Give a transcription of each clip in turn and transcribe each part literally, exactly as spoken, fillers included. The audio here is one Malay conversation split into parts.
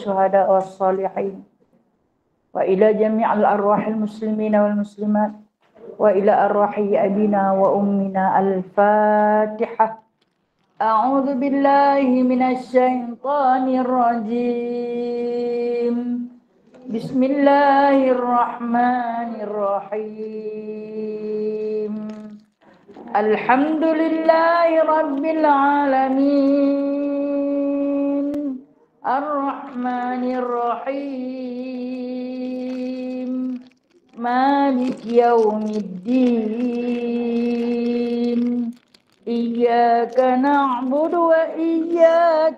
والشهداء والصالحين وإلى جميع الأرواح المسلمين والمسلمات وإلى أرواح أبينا وأمنا. الفاتحة. أعوذ بالله من الشيطان الرجيم. بسم الله الرحمن الرحيم. الحمد لله رب العالمين الرحمن الرحيم مالك يوم الدين. إياك نعبد وإياك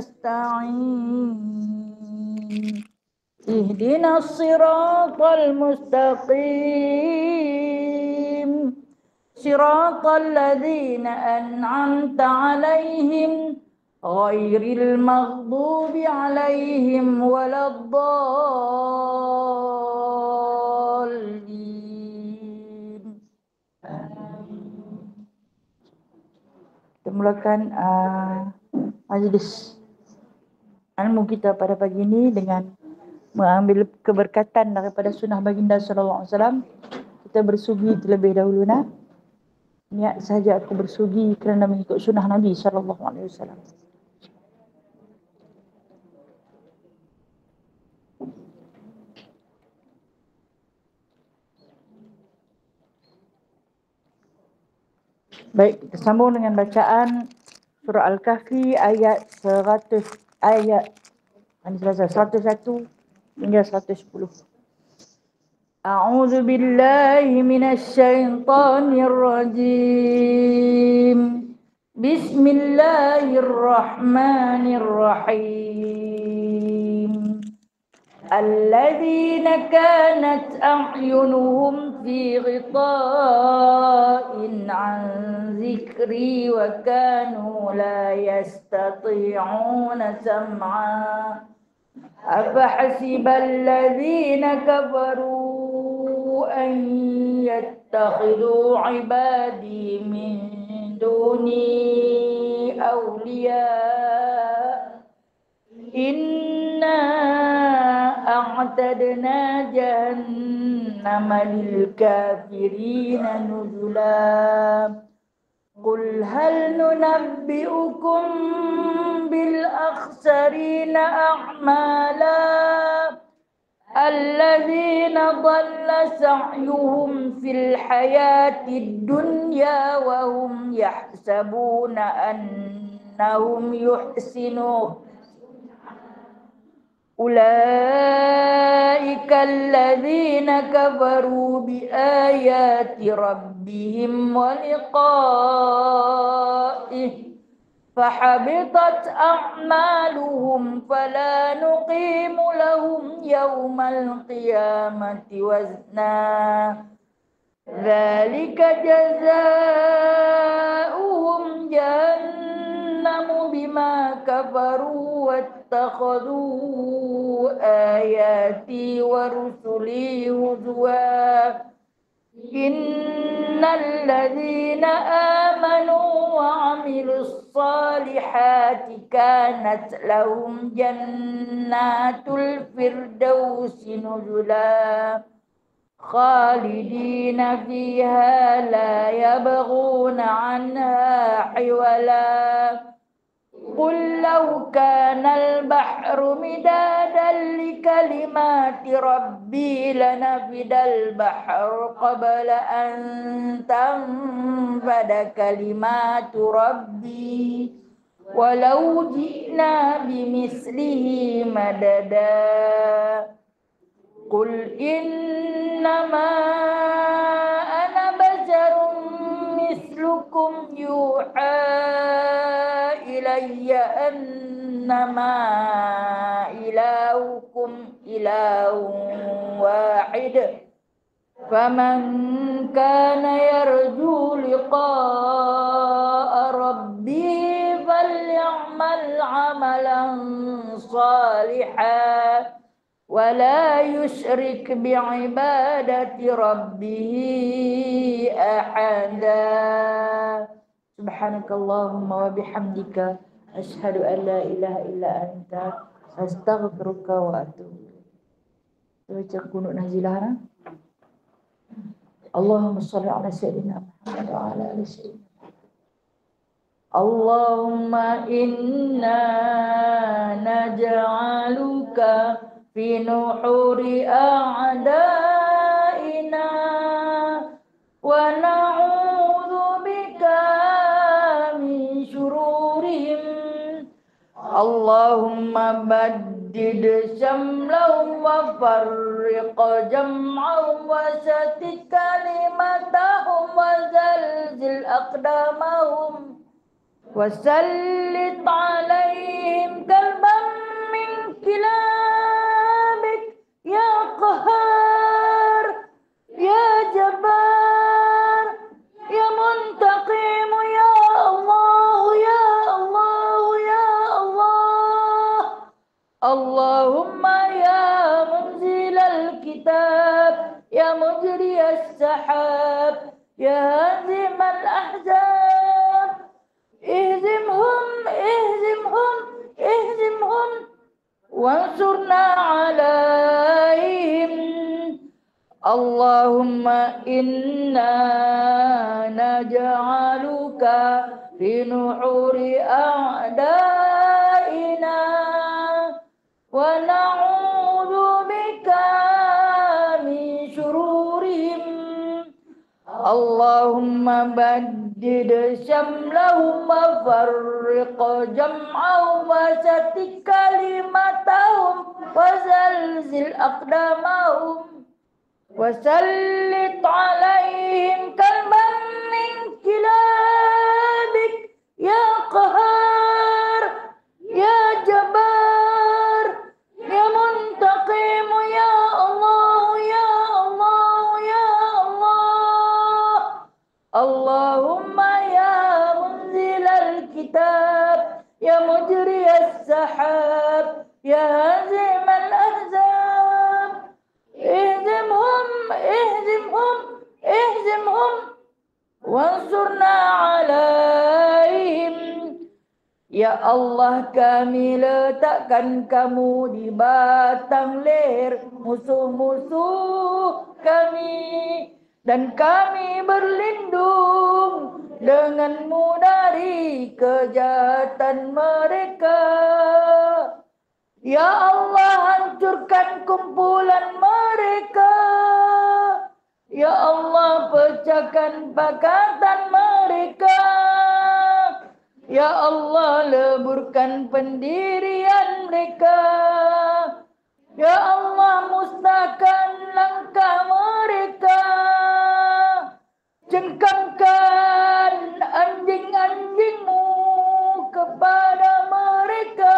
نستعين. اهدنا الصراط المستقيم صراط الذين أنعمت عليهم غير المغضوب عليهم ولا الضالين. Kita mulakan uh, majlis ilmu kita pada pagi ini dengan mengambil keberkatan daripada sunnah baginda sallallahu alaihi wasallam. Kita bersugi terlebih dahulu nak. Niat sahaja aku bersugi kerana mengikut sunnah Nabi sallallahu alaihi wasallam. Baik, kita sambung dengan bacaan surah Al-Kahfi ayat seratus ayat seratus satu hingga seratus sepuluh. A'udzu billahi minasy syaithanir rajim. Bismillahirrahmanirrahim. Alladzina kanat a'yunuhum fi ghita'in 'an dzikri wa kanu la yastati'una sam'a. Afahasiba alladzina kafaru an yattakhidhu 'ibadi min duni awliya. Inna a'tadna jahannama lil kafirina nuzula. Qul hal nunabbi'ukum bil akhsarina a'mala alladzina dhalla sa'yuhum fil hayatid dunya wa hum yahsabuna annahum yuhsinun. Ulaika alladzina kafaru bi ayati rabbihim wa liqa'ih fahabitat a'maluhum fala nuqimu lahum yawmal qiyamati wazna. Dzalika jazaa'uhum jahannamu bima kafaru wattakhadhu ayati wa rusuli huzwa. Innal ladzina amanu wa 'amilus salihati kanat lahum jannatul firdausi nuzula khalidina fiha la yabghuna 'anha hiwala. Qul law kana al-bahru midadan li kalimati rabbi lanafidal bahru qabla an tanfada kalimatu rabbi walau ji'na bimislihi madada. Qul innama ana basharun mislukum yuha ilayya annama ilahukum ilahun wahid. Faman kana yarju liqa'a rabbih falyamal 'amalan salihan wa la yusyrik bi'ibadati rabbih ahada. Subhanakallahumma wa bihamdika asyhadu an la ilaha illa anta Astaghfiruka wa atubu ilaik. Baca kunut nazilah na. Allahumma shalli ala sayyidina Muhammad wa ala ali sayyidina. Allahumma inna naj'aluka fi nuhuri a'daina wa na'udzu bika min syururihim. Allahumma baddid syamlahum wa farriq jam'ahum wa shatit kalimatahum wa zalzil aqdamahum wasallit alaihim kalban min kilabik ya qahar ya jabbar ya muntaqim ya Allah ya Allah ya Allah. Allahumma ya munzil al-kitab ya mujri as-sahab ya hazim al-ahzab ihzimhum ihzimhum ihzimhum wansurna alaihim. Allahumma inna naj'aluka fi nuhuri a'daina wa na'udzu bika min syururihim. Allahumma baddid syamlahum wa farriq jam'ahum wa shatit kalimatahum wa zalzil aqdamahum wasallit alaihim kalban min kilabik ya qahar ya jabbar ya muntaqim ya Allah ya Allah ya Allah. Allahumma ya munzil al-kitab ya mujri as-sahab ya hazim al-ahzab ihzimhum ihzimhum ihzimhum wansurna alaihim. Ya Allah, kami letakkan kamu di batang leher musuh-musuh kami dan kami berlindung denganmu dari kejahatan mereka. Ya Allah, hancurkan kumpulan mereka. Ya Allah, pecahkan pakatan mereka. Ya Allah, leburkan pendirian mereka. Ya Allah, musnahkan langkah mereka. Cengkamkan anjing-anjingmu kepada mereka.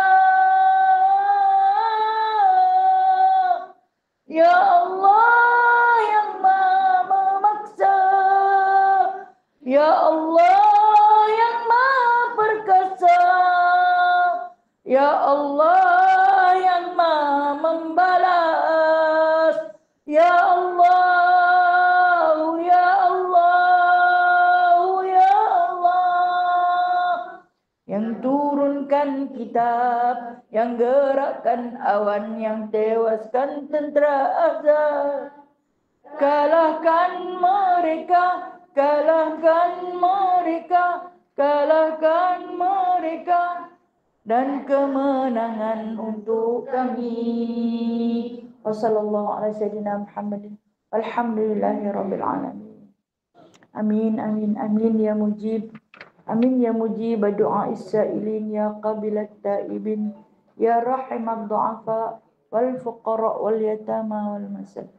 Ya Allah yang Maha memaksa, Ya Allah yang Maha perkasa, Ya Allah yang Maha membalas, Ya Allah, Ya Allah, Ya Allah yang turunkan kitab, yang gerakkan awan, yang tewaskan tentera Ahzab. Kalahkan mereka, kalahkan mereka, kalahkan mereka, dan kemenangan untuk kami. Wassallallahu ala sayyidina Muhammadin alhamdulillahirabbil alamin. Amin amin amin ya mujib. Amin ya mujib doa is-sa'ilin ya qabilat taibin ya rahimat du'afa wal fuqara wal yatama wal masakin.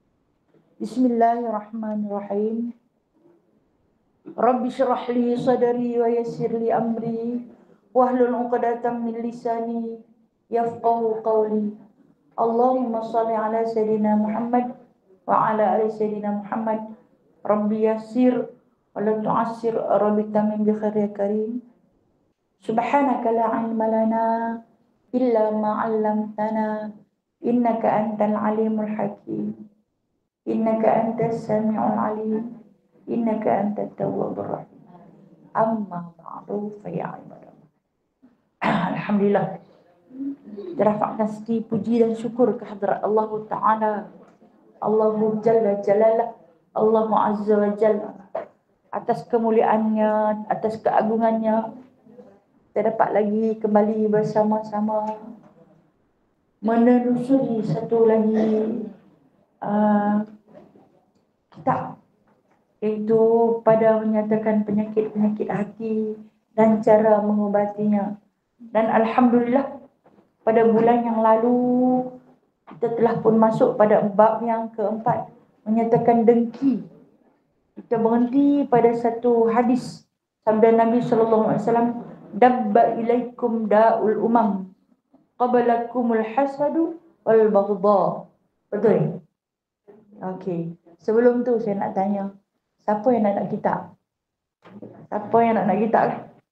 Bismillahirrahmanirrahim. Rabbi syrah li sadri wa yassir li amri wahlul 'uqdatam min lisani yafqahu qawli. Allahumma shalli ala sayyidina Muhammad wa ala ali sayyidina Muhammad. Rabbi yassir wa la tu'assir, Rabbi tamim bi khair ya karim. Subhanaka la 'ilma lana illa ma 'allamtana innaka antal alimul hakim. Innaka antas sami'ul alim, innaka antat tawwabur rahim. Amma ba'du fa ya ibadallah. Alhamdulillah, Dirafakkan segi puji dan syukur kehadrat Allah Ta'ala, Allahu Jalla Jalalah, Allahu Azza wa Jalla, atas kemuliaannya, atas keagungannya. Kita dapat lagi kembali bersama-sama menelusuri satu lagi uh, kitab, iaitu pada menyatakan penyakit-penyakit hati dan cara mengubatinya. Dan Alhamdulillah, pada bulan yang lalu kita telah pun masuk pada bab yang keempat, menyatakan dengki. Kita berhenti pada satu hadis sabda Nabi sallallahu alaihi wasallam, dabba ilaikum da'ul umam qablakumul hasadu wal baghdha. Betul? Okey. Sebelum tu saya nak tanya, siapa yang nak nak kitab? Siapa yang nak nak kitab?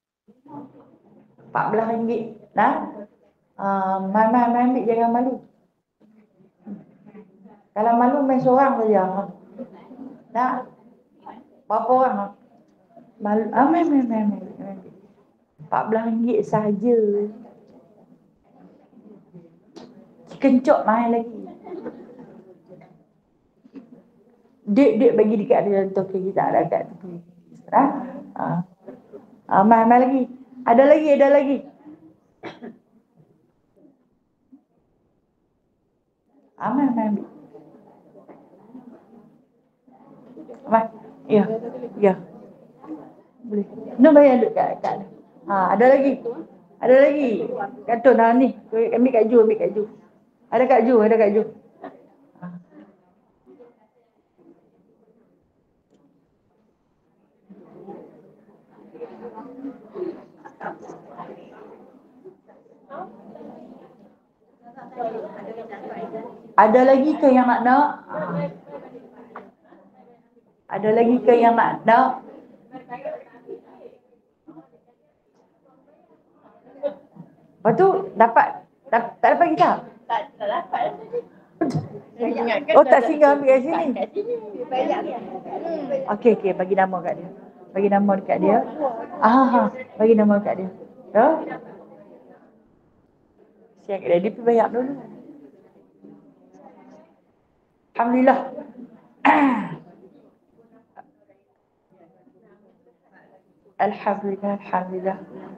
empat belas ringgit. Nah? Uh, mai mai mai ambil, jangan malu. Kalau malu main seorang saja. Nak? Berapa orang? Malu. Ah, mai mai mai mai. empat belas ringgit sahaja. Kencok main lagi. Dek-dek bagi dekat dia tu, kita ada kat tepi. Ha? Ah. Ah, mai mai lagi. Ada lagi, ada lagi. Amal ambil. Amal. Ya. Ya. Boleh. No bayar duk kat kat. Ha, ada lagi. Ada lagi. Kartun dah ni. Ambil kat Ju, ambil kat Ju. Ada kat Ju, ada kat Ju. Ha. Ada lagi ke yang nak nak? Ada lagi ke yang nak nak? Lepas tu dapat tak, tak dapat kita? Tak, tak dapat. Oh, tak singgah ambil kat sini. Kat sini. Okey, okey, bagi nama kat dia. Bagi nama dekat dia. Ah, ha, bagi nama dekat dia. Ya. Siap ready pergi bayar dulu. Alhamdulillah. Alhamdulillah, alhamdulillah.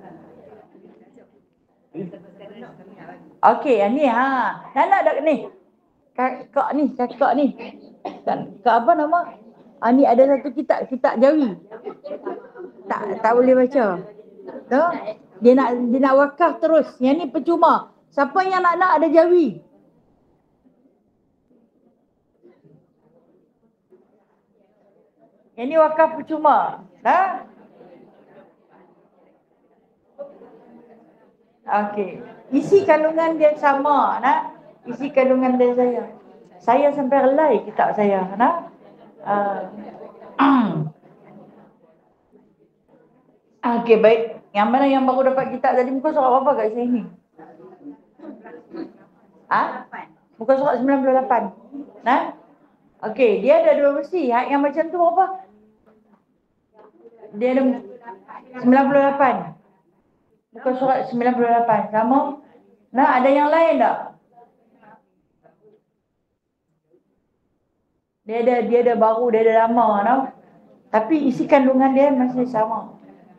Okey, yang ni ha. Nak nak ni. Kakak ni, kakak ni. Kak apa nama? Ah, ni ada satu kitab, kitab Jawi. Tak tak boleh baca. Tu, dia nak dia nak wakaf terus. Yang ni percuma. Siapa yang nak nak ada Jawi? Yang ni wakaf percuma. Ha? Okey. Isi kandungan dia sama, nak? Isi kandungan dia saya. Saya sampai relai kitab saya, nak? Uh. Okey, baik. Yang mana yang baru dapat kitab tadi, muka surat apa kat sini? Ha? Muka surat sembilan puluh lapan. Nah? Okey, dia ada dua versi. Yang macam tu apa? Dia ada sembilan puluh lapan. Muka surat sembilan puluh lapan. Sama? Nah, ada yang lain tak? Dia ada dia ada baru, dia ada lama, no? Tapi isi kandungan dia masih sama.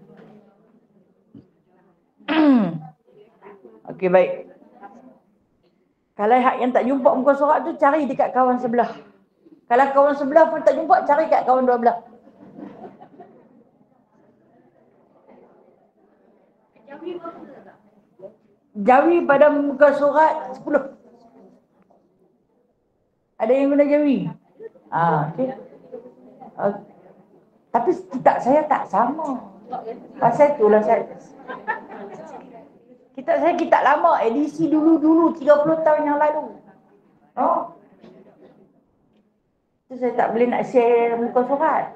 Okey, baik. Kalau hak yang tak jumpa muka surat tu, cari dekat kawan sebelah. Kalau kawan sebelah pun tak jumpa, cari kat kawan dua belah. Jawi pada muka surat sepuluh. Ada yang guna Jawi? Ah, okey. Uh, tapi kitab saya tak sama. Pasal itulah saya. Kitab saya kitab lama, edisi dulu-dulu tiga puluh tahun yang lalu. Oh. Tu saya tak boleh nak share muka surat.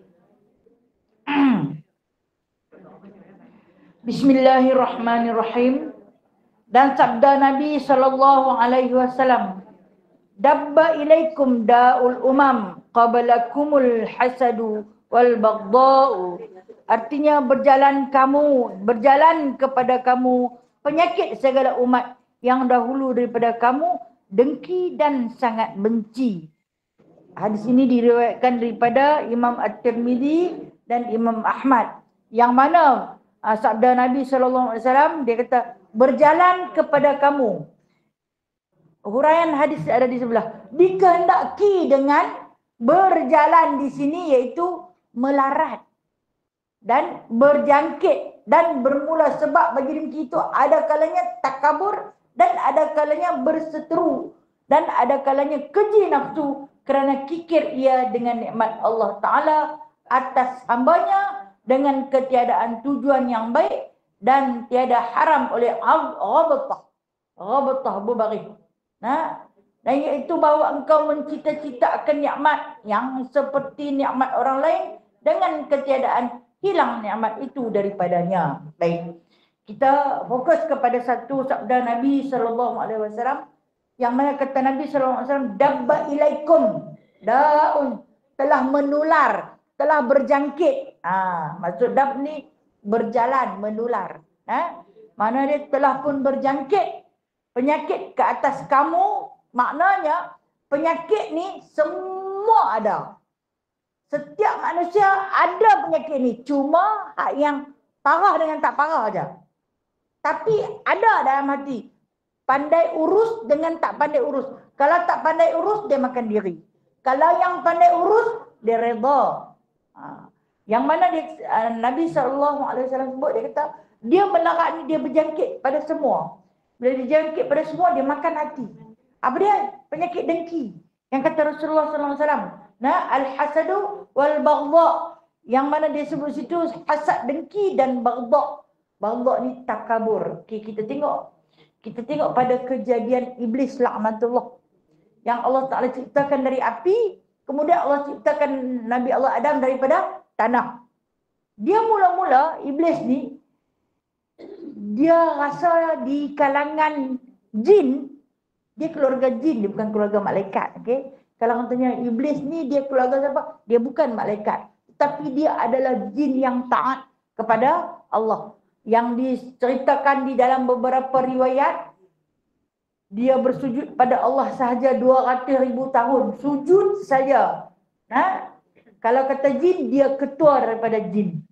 Bismillahirrahmanirrahim. Dan sabda Nabi sallallahu alaihi wasallam, dabba ilaikum da'ul umam qablakumul hasadu wal baghdha'u. Artinya berjalan kamu, berjalan kepada kamu penyakit segala umat yang dahulu daripada kamu dengki dan sangat benci. Hadis ini diriwayatkan daripada Imam At-Tirmidzi dan Imam Ahmad. Yang mana uh, sabda Nabi sallallahu alaihi wasallam, dia kata, berjalan kepada kamu. Huraian hadis ada di sebelah. Dikehendaki dengan berjalan di sini iaitu melarat dan berjangkit dan bermula, sebab bagi dengki itu ada kalanya takabur dan ada kalanya berseteru dan ada kalanya keji nafsu kerana kikir ia dengan nikmat Allah Ta'ala atas hambanya dengan ketiadaan tujuan yang baik dan tiada haram oleh ghabatah. Ghabatah bubarih. Nah, dan iaitu bahawa engkau mencita-citakan nikmat yang seperti nikmat orang lain dengan ketiadaan hilang nikmat itu daripadanya. Baik. Kita fokus kepada satu sabda Nabi sallallahu alaihi wasallam yang mana kata Nabi sallallahu alaihi wasallam, dabba ilaikum daun, telah menular, telah berjangkit. Ah, ha, maksud dab ni berjalan, menular. Ha? Mana dia telah pun berjangkit penyakit ke atas kamu, maknanya penyakit ni semua ada. Setiap manusia ada penyakit ni, cuma hak yang parah dengan tak parah aja. Tapi ada dalam hati, pandai urus dengan tak pandai urus. Kalau tak pandai urus, dia makan diri. Kalau yang pandai urus, dia reda. Ha. Yang mana dia, uh, Nabi sallallahu alaihi wasallam sebut, dia kata, dia melarat ni, dia berjangkit pada semua. Bila dia jangkit pada semua, dia makan hati. Apa dia? Penyakit dengki. Yang kata Rasulullah sallallahu alaihi wasallam, nah, al-hasadu wal baghdha. Yang mana dia sebut situ hasad, dengki dan baghdha. Baghdha ni takabur. Okay, kita tengok. Kita tengok pada kejadian iblis laknatullah. Yang Allah Ta'ala ciptakan dari api. Kemudian Allah ciptakan Nabi Allah Adam daripada tanah. Dia mula-mula, iblis ni, dia rasa di kalangan jin, dia keluarga jin, dia bukan keluarga malaikat. Okay? Kalau orang tanya iblis ni dia keluarga siapa? Dia bukan malaikat. Tapi dia adalah jin yang taat kepada Allah. Yang diceritakan di dalam beberapa riwayat, dia bersujud pada Allah sahaja dua ratus ribu tahun. Sujud saja. Ha? Kalau kata jin, dia ketua daripada jin.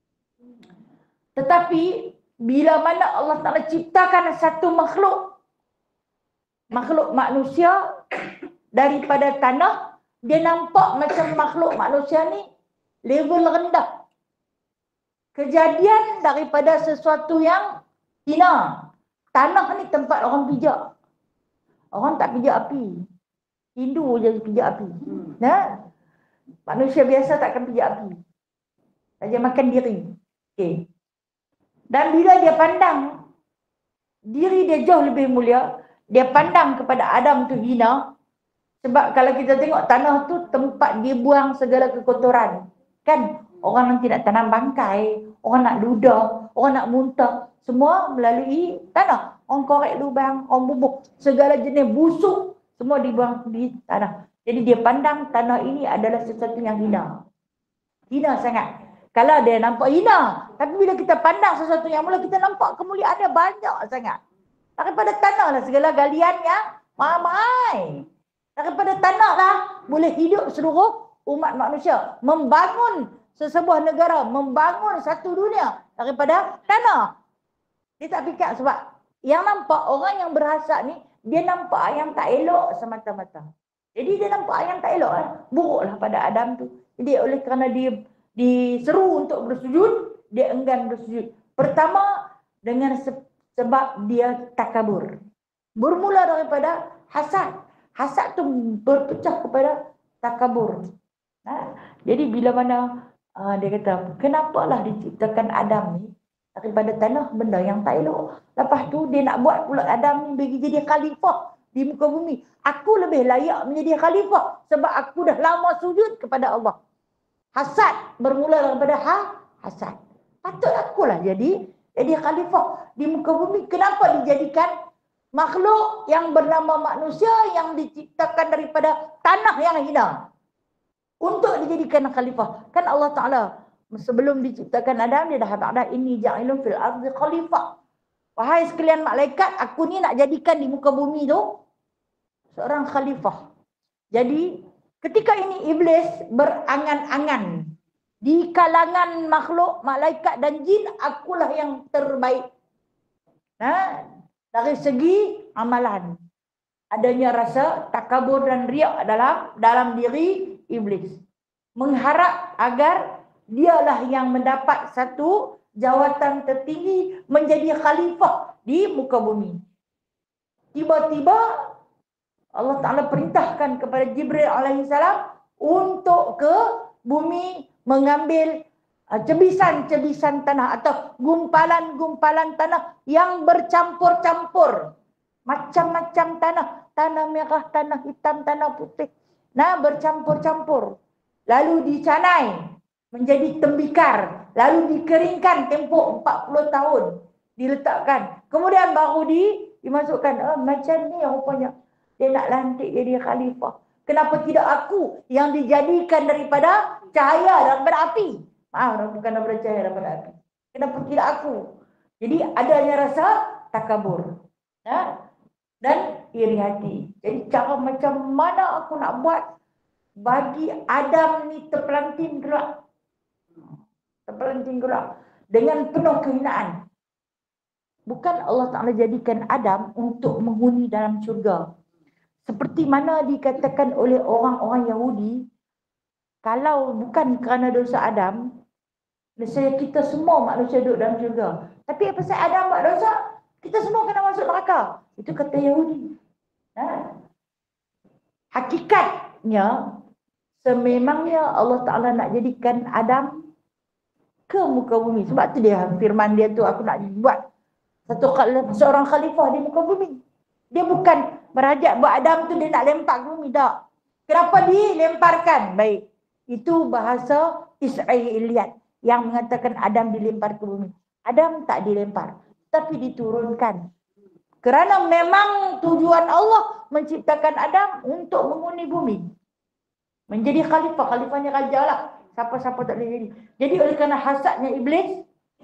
Tetapi bila mana Allah Ta'ala ciptakan satu makhluk, makhluk manusia daripada tanah, dia nampak macam makhluk manusia ni level rendah. Kejadian daripada sesuatu yang hina. Tanah ni tempat orang pijak. Orang tak pijak api. Hindu je pijak api. Nah, manusia biasa takkan pijak api. Saja makan diri. Okey. Dan bila dia pandang diri dia jauh lebih mulia, dia pandang kepada Adam tu hina. Sebab kalau kita tengok tanah tu tempat dia buang segala kekotoran. Kan? Orang nanti nak tanam bangkai, orang nak ludah, orang nak muntah. Semua melalui tanah. Orang korek lubang, orang bubuk. Segala jenis busuk, semua dibuang di tanah. Jadi dia pandang tanah ini adalah sesuatu yang hina. Hina sangat. Kalau dia nampak hina. Tapi bila kita pandang sesuatu yang mulia, kita nampak kemuliaannya banyak sangat. Daripada tanah lah segala galian yang mahal-mahal. Daripada tanah lah boleh hidup seluruh umat manusia. Membangun sesebuah negara, membangun satu dunia daripada tanah. Dia tak fikir sebab yang nampak orang yang berhasad ni, dia nampak yang tak elok semata-mata. Jadi dia nampak yang tak elok lah. Buruklah pada Adam tu. Jadi oleh kerana dia diseru untuk bersujud, dia enggan bersujud. Pertama, dengan se sebab dia takabur. Bermula daripada hasad. Hasad tu berpecah kepada takabur. Ha? Jadi bila mana uh, dia kata, kenapalah diciptakan Adam ni daripada tanah, benda yang tak elok. Lepas tu dia nak buat pula Adam ni bagi jadi khalifah di muka bumi. Aku lebih layak menjadi khalifah sebab aku dah lama sujud kepada Allah. Hasad bermula daripada ha, hasad. Patut akulah jadi jadi khalifah di muka bumi. Kenapa dijadikan makhluk yang bernama manusia yang diciptakan daripada tanah yang hina untuk dijadikan khalifah? Kan Allah Ta'ala sebelum diciptakan Adam, dia dah ba'da inni ja'ilun fil ardi khalifah. Wahai sekalian malaikat, aku ni nak jadikan di muka bumi tu seorang khalifah. Jadi ketika ini iblis berangan-angan, di kalangan makhluk, malaikat dan jin, akulah yang terbaik. Nah, dari segi amalan, adanya rasa takabur dan riak dalam dalam diri iblis, mengharap agar dialah yang mendapat satu jawatan tertinggi, menjadi khalifah di muka bumi. Tiba-tiba Allah Ta'ala perintahkan kepada Jibril alaihissalam untuk ke bumi mengambil cebisan-cebisan tanah atau gumpalan-gumpalan tanah yang bercampur-campur. Macam-macam tanah. Tanah merah, tanah hitam, tanah putih. Nah, bercampur-campur. Lalu dicanai menjadi tembikar. Lalu dikeringkan tempoh empat puluh tahun. Diletakkan. Kemudian baru di, dimasukkan. Oh, macam ni rupanya. Dia nak lantik jadi khalifah. Kenapa tidak aku yang dijadikan daripada cahaya daripada api? Maaf, bukan daripada cahaya daripada api. Kenapa tidak aku? Jadi adanya rasa takabur. Ya? Dan iri hati. Jadi cara macam mana aku nak buat bagi Adam ni terpelanting gelap. Terpelanting gelap. Dengan penuh kehinaan. Bukan Allah Ta'ala jadikan Adam untuk menghuni dalam syurga. Seperti mana dikatakan oleh orang-orang Yahudi, kalau bukan kerana dosa Adam, nescaya kita semua manusia duduk dalam syurga. Tapi apa sebab Adam buat dosa, kita semua kena masuk neraka. Itu kata Yahudi. Ha? Hakikatnya, sememangnya Allah Ta'ala nak jadikan Adam ke muka bumi. Sebab tu dia firman dia tu, aku nak buat satu seorang khalifah di muka bumi. Dia bukan merajak buat Adam tu dia nak lempar ke bumi, tak. Kenapa dilemparkan? Baik. Itu bahasa Israiliyat yang mengatakan Adam dilempar ke bumi. Adam tak dilempar, tapi diturunkan. Kerana memang tujuan Allah menciptakan Adam untuk menghuni bumi. Menjadi khalifah. Khalifahnya raja lah. Siapa-siapa tak boleh jadi. Jadi oleh kerana hasadnya iblis,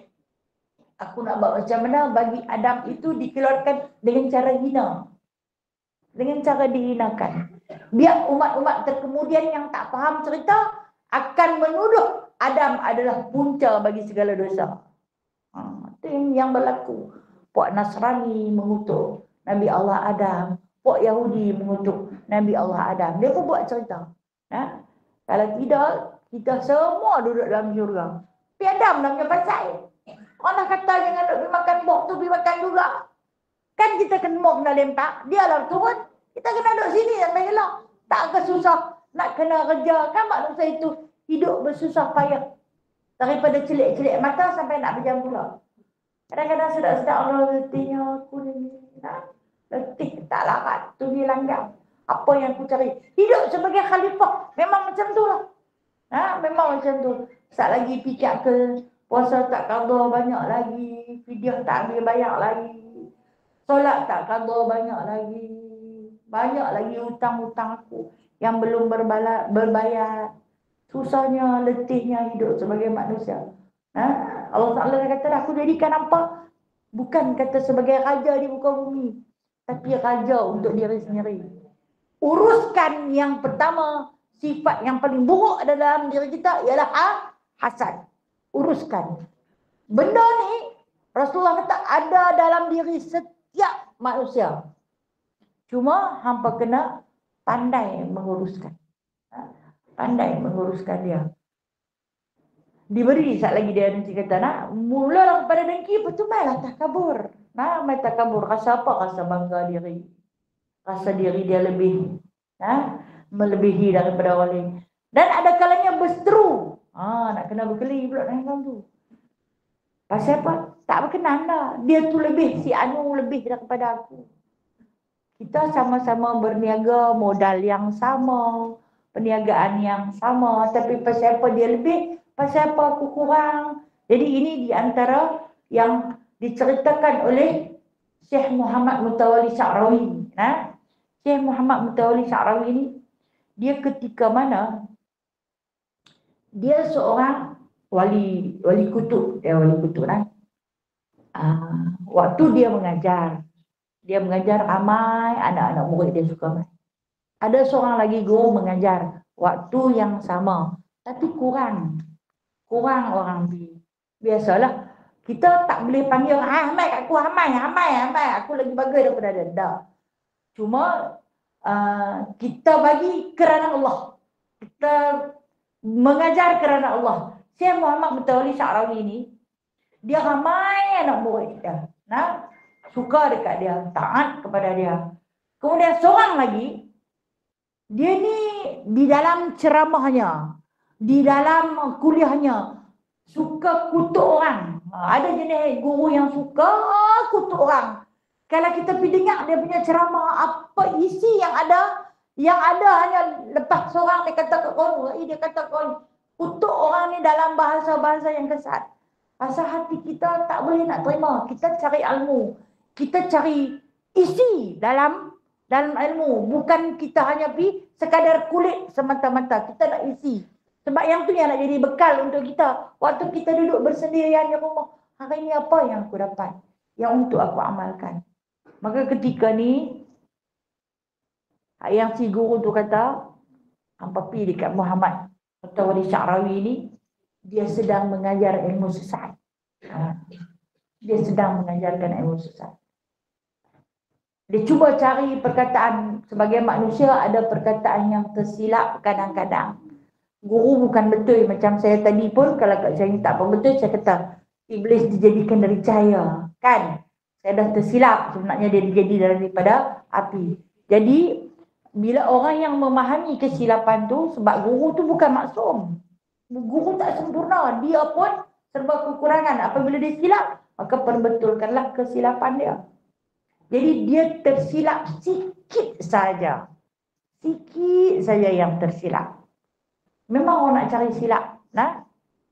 aku nak buat macam mana bagi Adam itu dikeluarkan dengan cara hina. Dengan cara dihinakan. Biar umat-umat terkemudian yang tak faham cerita akan menuduh Adam adalah punca bagi segala dosa. Ha, itu yang berlaku. Puak Nasrani mengutuk Nabi Allah Adam. Puak Yahudi mengutuk Nabi Allah Adam. Dia pun buat cerita. Ha? Kalau tidak, kita semua duduk dalam syurga. Tapi Adam namanya pasal. Orang kata jangan duduk pergi makan buah tu, pergi makan juga. Kan kita kena mau kena lempak, dia lah turun. Kita kena duduk sini sampai elok. Tak ke susah nak kena kerja. Kan manusia itu hidup bersusah payah. Daripada celik-celik mata sampai nak berjam pula. Kadang-kadang sedap-sedap Allah letihnya aku ni. Nah, letih tak larat. Tu dia langgar. Apa yang aku cari. Hidup sebagai khalifah. Memang macam tu lah. Ha, memang macam tu. Sat lagi fikir ke puasa tak qada banyak lagi. Fidyah tak ambil banyak lagi. Solat tak qada banyak lagi. Banyak lagi hutang-hutang aku yang belum berbala, berbayar. Susahnya, letihnya hidup sebagai manusia. Ha? Allah Ta'ala kata, aku jadikan apa? Bukan kata sebagai raja di muka bumi. Tapi raja untuk diri sendiri. Uruskan yang pertama, sifat yang paling buruk dalam diri kita ialah hasad. Uruskan. Benda ni Rasulullah kata ada dalam diri setiap manusia. Cuma hampa kena pandai menguruskan. Pandai menguruskan dia. Diberi saat lagi dia nanti kata nak mulalah kepada dengki, lepas tu mainlah takabur. Nah, main takabur. Rasa apa? Rasa bangga diri. Rasa diri dia lebih. Ha? Melebihi daripada orang lain. Dan ada kalanya berseteru. Ha, nak kena berkeli pula dengan tu. Pasal apa? Tak berkenan dah. Dia tu lebih, si Anu lebih daripada aku. Kita sama-sama berniaga, modal yang sama, perniagaan yang sama. Tapi pasal apa dia lebih, pasal apa aku kurang. Jadi ini di antara yang diceritakan oleh Syekh Muhammad Mutawalli Sya'rawi. Nah, Syekh Muhammad Mutawalli Sya'rawi ini, dia ketika mana dia seorang wali wali kutub, dia wali kutub kan. Uh, waktu dia mengajar, dia mengajar ramai anak-anak murid dia suka main. Ada seorang lagi guru mengajar waktu yang sama, tapi kurang. Kurang orang pergi. Biasalah, kita tak boleh panggil, ah, Ahmad, aku Ahmad, Ahmad, Ahmad, aku lagi bagus daripada dia. Tak. Cuma, uh, kita bagi kerana Allah. Kita mengajar kerana Allah. Syekh Muhammad Mutawalli Sya'rawi ni, dia ramai anak murid dia. Nah, suka dekat dia, taat kepada dia. Kemudian seorang lagi, dia ni di dalam ceramahnya, di dalam kuliahnya, suka kutuk orang. Ada jenis guru yang suka kutuk orang. Kalau kita pergi dengar dia punya ceramah, apa isi yang ada, yang ada hanya lepas seorang dia kata kat kau, dia kata kau, kutuk orang ni dalam bahasa-bahasa yang kesat. Pasal hati kita tak boleh nak terima. Kita cari ilmu, kita cari isi dalam dalam ilmu, bukan kita hanya pergi sekadar kulit semata-mata. Kita nak isi. Sebab yang tu yang nak jadi bekal untuk kita. Waktu kita duduk bersendirian di rumah, hari ni apa yang aku dapat? Yang untuk aku amalkan. Maka ketika ni, yang si guru tu kata, hampa pergi dekat Muhammad Mutawalli Sya'rawi ni, dia sedang mengajar ilmu sesat. Ha. Dia sedang mengajarkan ilmu sesat. Dia cuba cari perkataan. Sebagai manusia ada perkataan yang tersilap kadang-kadang. Guru bukan betul. Macam saya tadi pun, kalau kat saya ni tak apa betul, saya kata iblis dijadikan dari cahaya. Kan? Saya dah tersilap. Sebenarnya dia dijadi daripada api. Jadi bila orang yang memahami kesilapan tu, sebab guru tu bukan maksum. Guru tak sempurna. Dia pun serba kekurangan. Apabila dia silap, maka perbetulkanlah kesilapan dia. Jadi dia tersilap sikit saja. Sikit saja yang tersilap. Memang orang nak cari silap. Nah?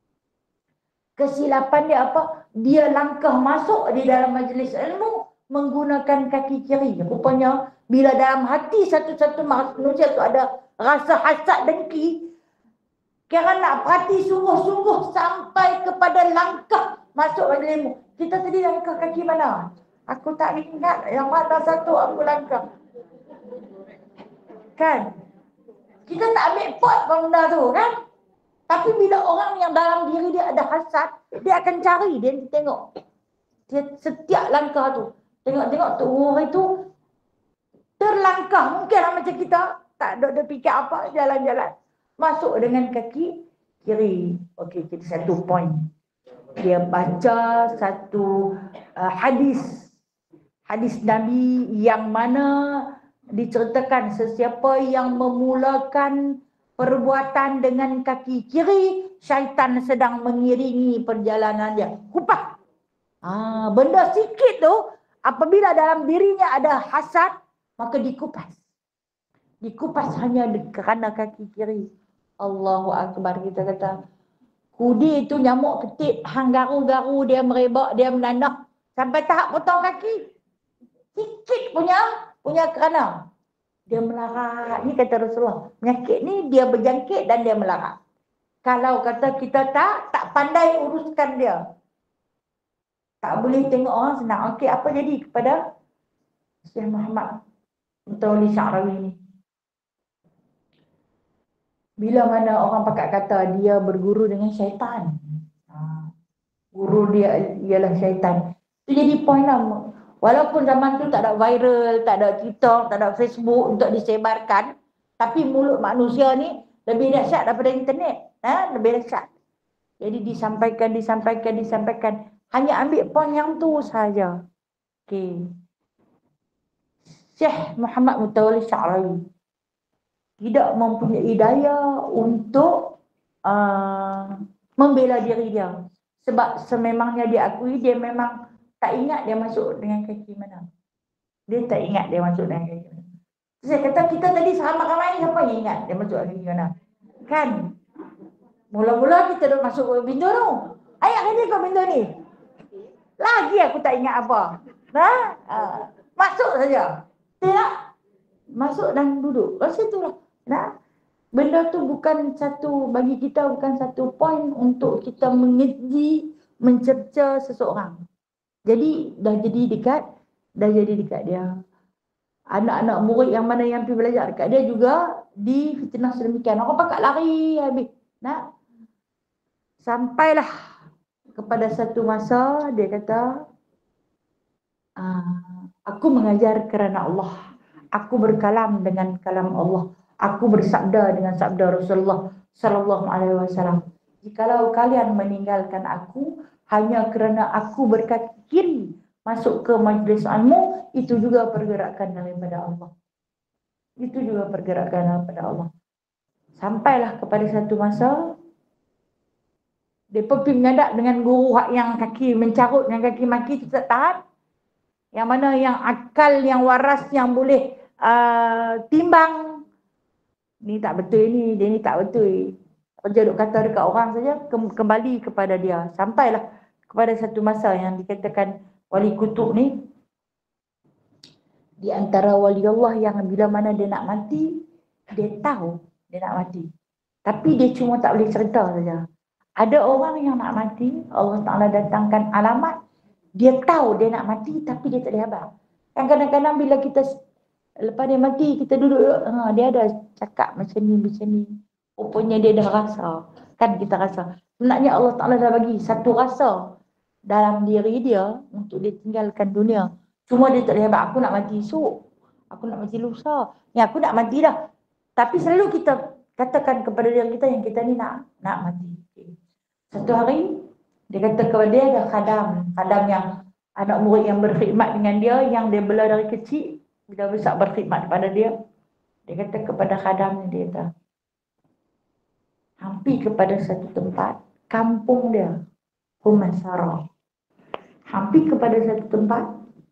Kesilapan dia apa? Dia langkah masuk di dalam majlis ilmu menggunakan kaki kiri. Rupanya bila dalam hati satu-satu manusia tu ada rasa hasad dengki, kira nak perhati sungguh-sungguh sampai kepada langkah masuk majlis ilmu. Kita tadi langkah kaki mana? Aku tak ingat yang mana satu aku langkah. Kan? Kita tak ambil pot benda tu kan? Tapi bila orang yang dalam diri dia ada hasad, dia akan cari, dia tengok. Dia setiap langkah tu. Tengok-tengok tu orang itu terlangkah. Mungkinlah macam kita. Tak ada dia fikir apa, jalan-jalan. Masuk dengan kaki kiri. Okey, jadi satu poin. Dia baca satu uh, hadis. Hadis Nabi yang mana diceritakan sesiapa yang memulakan perbuatan dengan kaki kiri, syaitan sedang mengiringi perjalanan dia. Kupas. Ah, benda sikit tu, apabila dalam dirinya ada hasad, maka dikupas. Dikupas hanya kerana kaki kiri. Allahu Akbar, kita kata. Kudi itu nyamuk ketik, hang garu-garu, dia merebak, dia menanah. Sampai tahap potong kaki. Sikit punya, punya kerana. Dia melarat. Ni kata Rasulullah. Penyakit ni dia berjangkit dan dia melarat. Kalau kata kita tak, tak pandai uruskan dia. Tak boleh tengok orang senang. Okey, apa jadi kepada Syekh Muhammad Mutawalli Sya'rawi ni? Bila mana orang pakat kata dia berguru dengan syaitan. Ha. Guru dia ialah syaitan. Itu jadi poin lah. Walaupun zaman tu tak ada viral, tak ada TikTok, tak ada Facebook untuk disebarkan. Tapi mulut manusia ni lebih dahsyat daripada internet. Ha? Lebih dahsyat. Jadi disampaikan, disampaikan, disampaikan. Hanya ambil poin yang tu sahaja. Okay. Syekh Muhammad Mutawalli Sya'rawi tidak mempunyai daya untuk uh, membela diri dia. Sebab sememangnya dia akui, dia memang tak ingat dia masuk dengan kaki mana. Dia tak ingat dia masuk dengan kaki mana. Saya kata kita tadi sahabat ramai, siapa yang ingat dia masuk dengan kaki mana? Kan? Mula-mula kita dah masuk ke pintu tu. Ayat ni ke pintu ni? Lagi aku tak ingat apa. Nah, uh, masuk saja. Tidak. Masuk dan duduk. Rasa itulah. Nah, benda tu bukan satu, bagi kita bukan satu poin untuk kita mengeji, mencerca seseorang. Jadi dah jadi dekat, dah jadi dekat dia. Anak-anak murid yang mana yang pergi belajar dekat dia juga difitnah sedemikian. Orang pakat lari habis. Nak? Sampailah kepada satu masa dia kata, ah, aku mengajar kerana Allah. Aku berkalam dengan kalam Allah. Aku bersabda dengan sabda Rasulullah sallallahu alaihi wasallam. Jikalau kalian meninggalkan aku hanya kerana aku berkaki kiri masuk ke majlis ilmu, itu juga pergerakan daripada Allah. Itu juga pergerakan daripada Allah. Sampailah kepada satu masa dia pergi menghadap dengan guru yang kaki mencarut, yang kaki maki tu tak tahan. Yang mana yang akal, yang waras, yang boleh uh, timbang. Ni tak betul ni, dia ni tak betul. Kerja duk kata dekat orang saja, kembali kepada dia. Sampailah kepada satu masa yang dikatakan wali kutub ni, di antara wali Allah yang bila mana dia nak mati, dia tahu dia nak mati. Tapi dia cuma tak boleh cerita saja. Ada orang yang nak mati, Allah Ta'ala datangkan alamat, dia tahu dia nak mati tapi dia tak ada khabar. Kan kadang-kadang bila kita lepas dia mati, kita duduk, ha, dia ada cakap macam ni, macam ni. Rupanya dia dah rasa. Kan kita rasa. Sebenarnya Allah Ta'ala dah bagi satu rasa dalam diri dia untuk dia tinggalkan dunia. Cuma dia tak ada khabar, aku nak mati esok. Aku nak mati lusa. Ya, aku nak mati dah. Tapi selalu kita katakan kepada diri kita yang kita ni nak nak mati. Satu hari, dia kata kepada dia ada khadam. Khadam yang anak murid yang berkhidmat dengan dia, yang dia bela dari kecil, bila besar berkhidmat kepada dia. Dia kata kepada khadam ni, dia kata, hampir kepada satu tempat, kampung dia, Humasara. Hampir kepada satu tempat,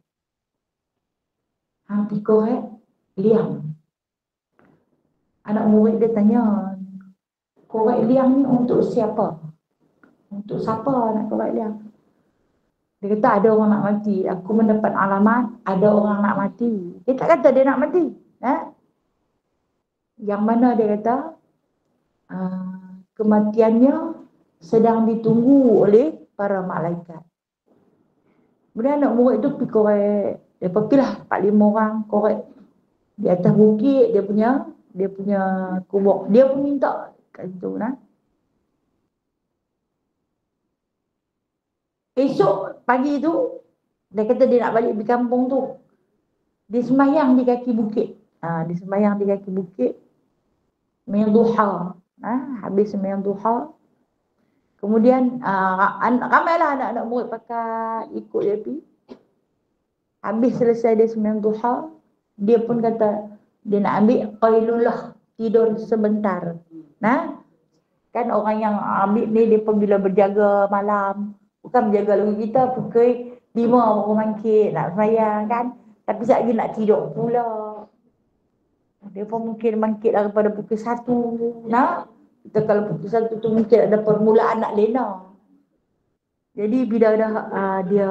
hampir korek, liang. Anak murid dia tanya, korek liang ni untuk siapa? Untuk siapa nak korek liang? Dia kata ada orang nak mati. Aku mendapat alamat ada orang nak mati. Dia tak kata dia nak mati. Eh? Yang mana dia kata uh, kematiannya sedang ditunggu oleh para malaikat. Kemudian anak murid tu pergi korek. Dia pergilah empat lima orang korek di atas bukit dia punya dia punya kubur. Dia pun minta kat situ nah. Esok pagi tu, dia kata dia nak balik di kampung tu. Dia sembahyang di kaki bukit. Ha, dia sembahyang di kaki bukit. Sembahyang duha. Ha, habis sembahyang duha. Kemudian, uh, ramailah anak-anak murid pakat ikut dia pergi. Habis selesai dia sembahyang duha, dia pun kata, dia nak ambil qailulah, tidur sebentar. Nah, kan orang yang ambil ni, dia pun bila berjaga malam, bukan menjaga lagu kita pukul lima baru bangkit nak sembahyang kan. Tapi sekejap lagi nak tidur pula. Dia pun mungkin bangkit daripada pukul satu. Nah, kita kalau pukul satu tu mungkin ada permulaan nak lena. Jadi bila dah uh, dia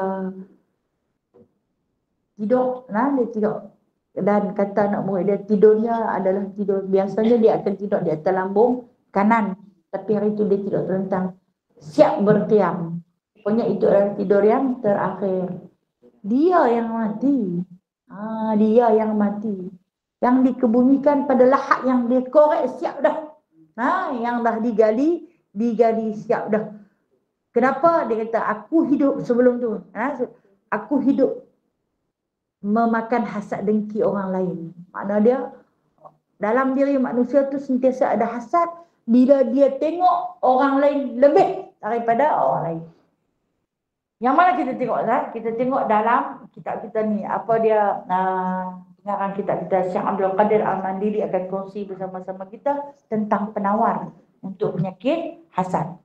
tidur, nah dia tidur. Dan kata anak murid dia tidurnya adalah tidur. Biasanya dia akan tidur di atas lambung kanan. Tapi hari itu dia tidur terlentang. Siap berqiyam. Pokoknya itu adalah tidur yang terakhir. Dia yang mati. Ha, dia yang mati. Yang dikebumikan pada lahat yang dia korek siap dah. Ha, yang dah digali, digali siap dah. Kenapa? Dia kata, aku hidup sebelum tu. Ha, aku hidup memakan hasad dengki orang lain. Makna dia, dalam diri manusia tu sentiasa ada hasad bila dia tengok orang lain lebih daripada orang lain. Yang mana kita tengok kan? Kita tengok dalam kitab kita ni. Apa dia, uh, dengarkan kitab kita, Syekh Abdul Qadir Al-Mandiri akan kongsi bersama-sama kita tentang penawar untuk penyakit hasad.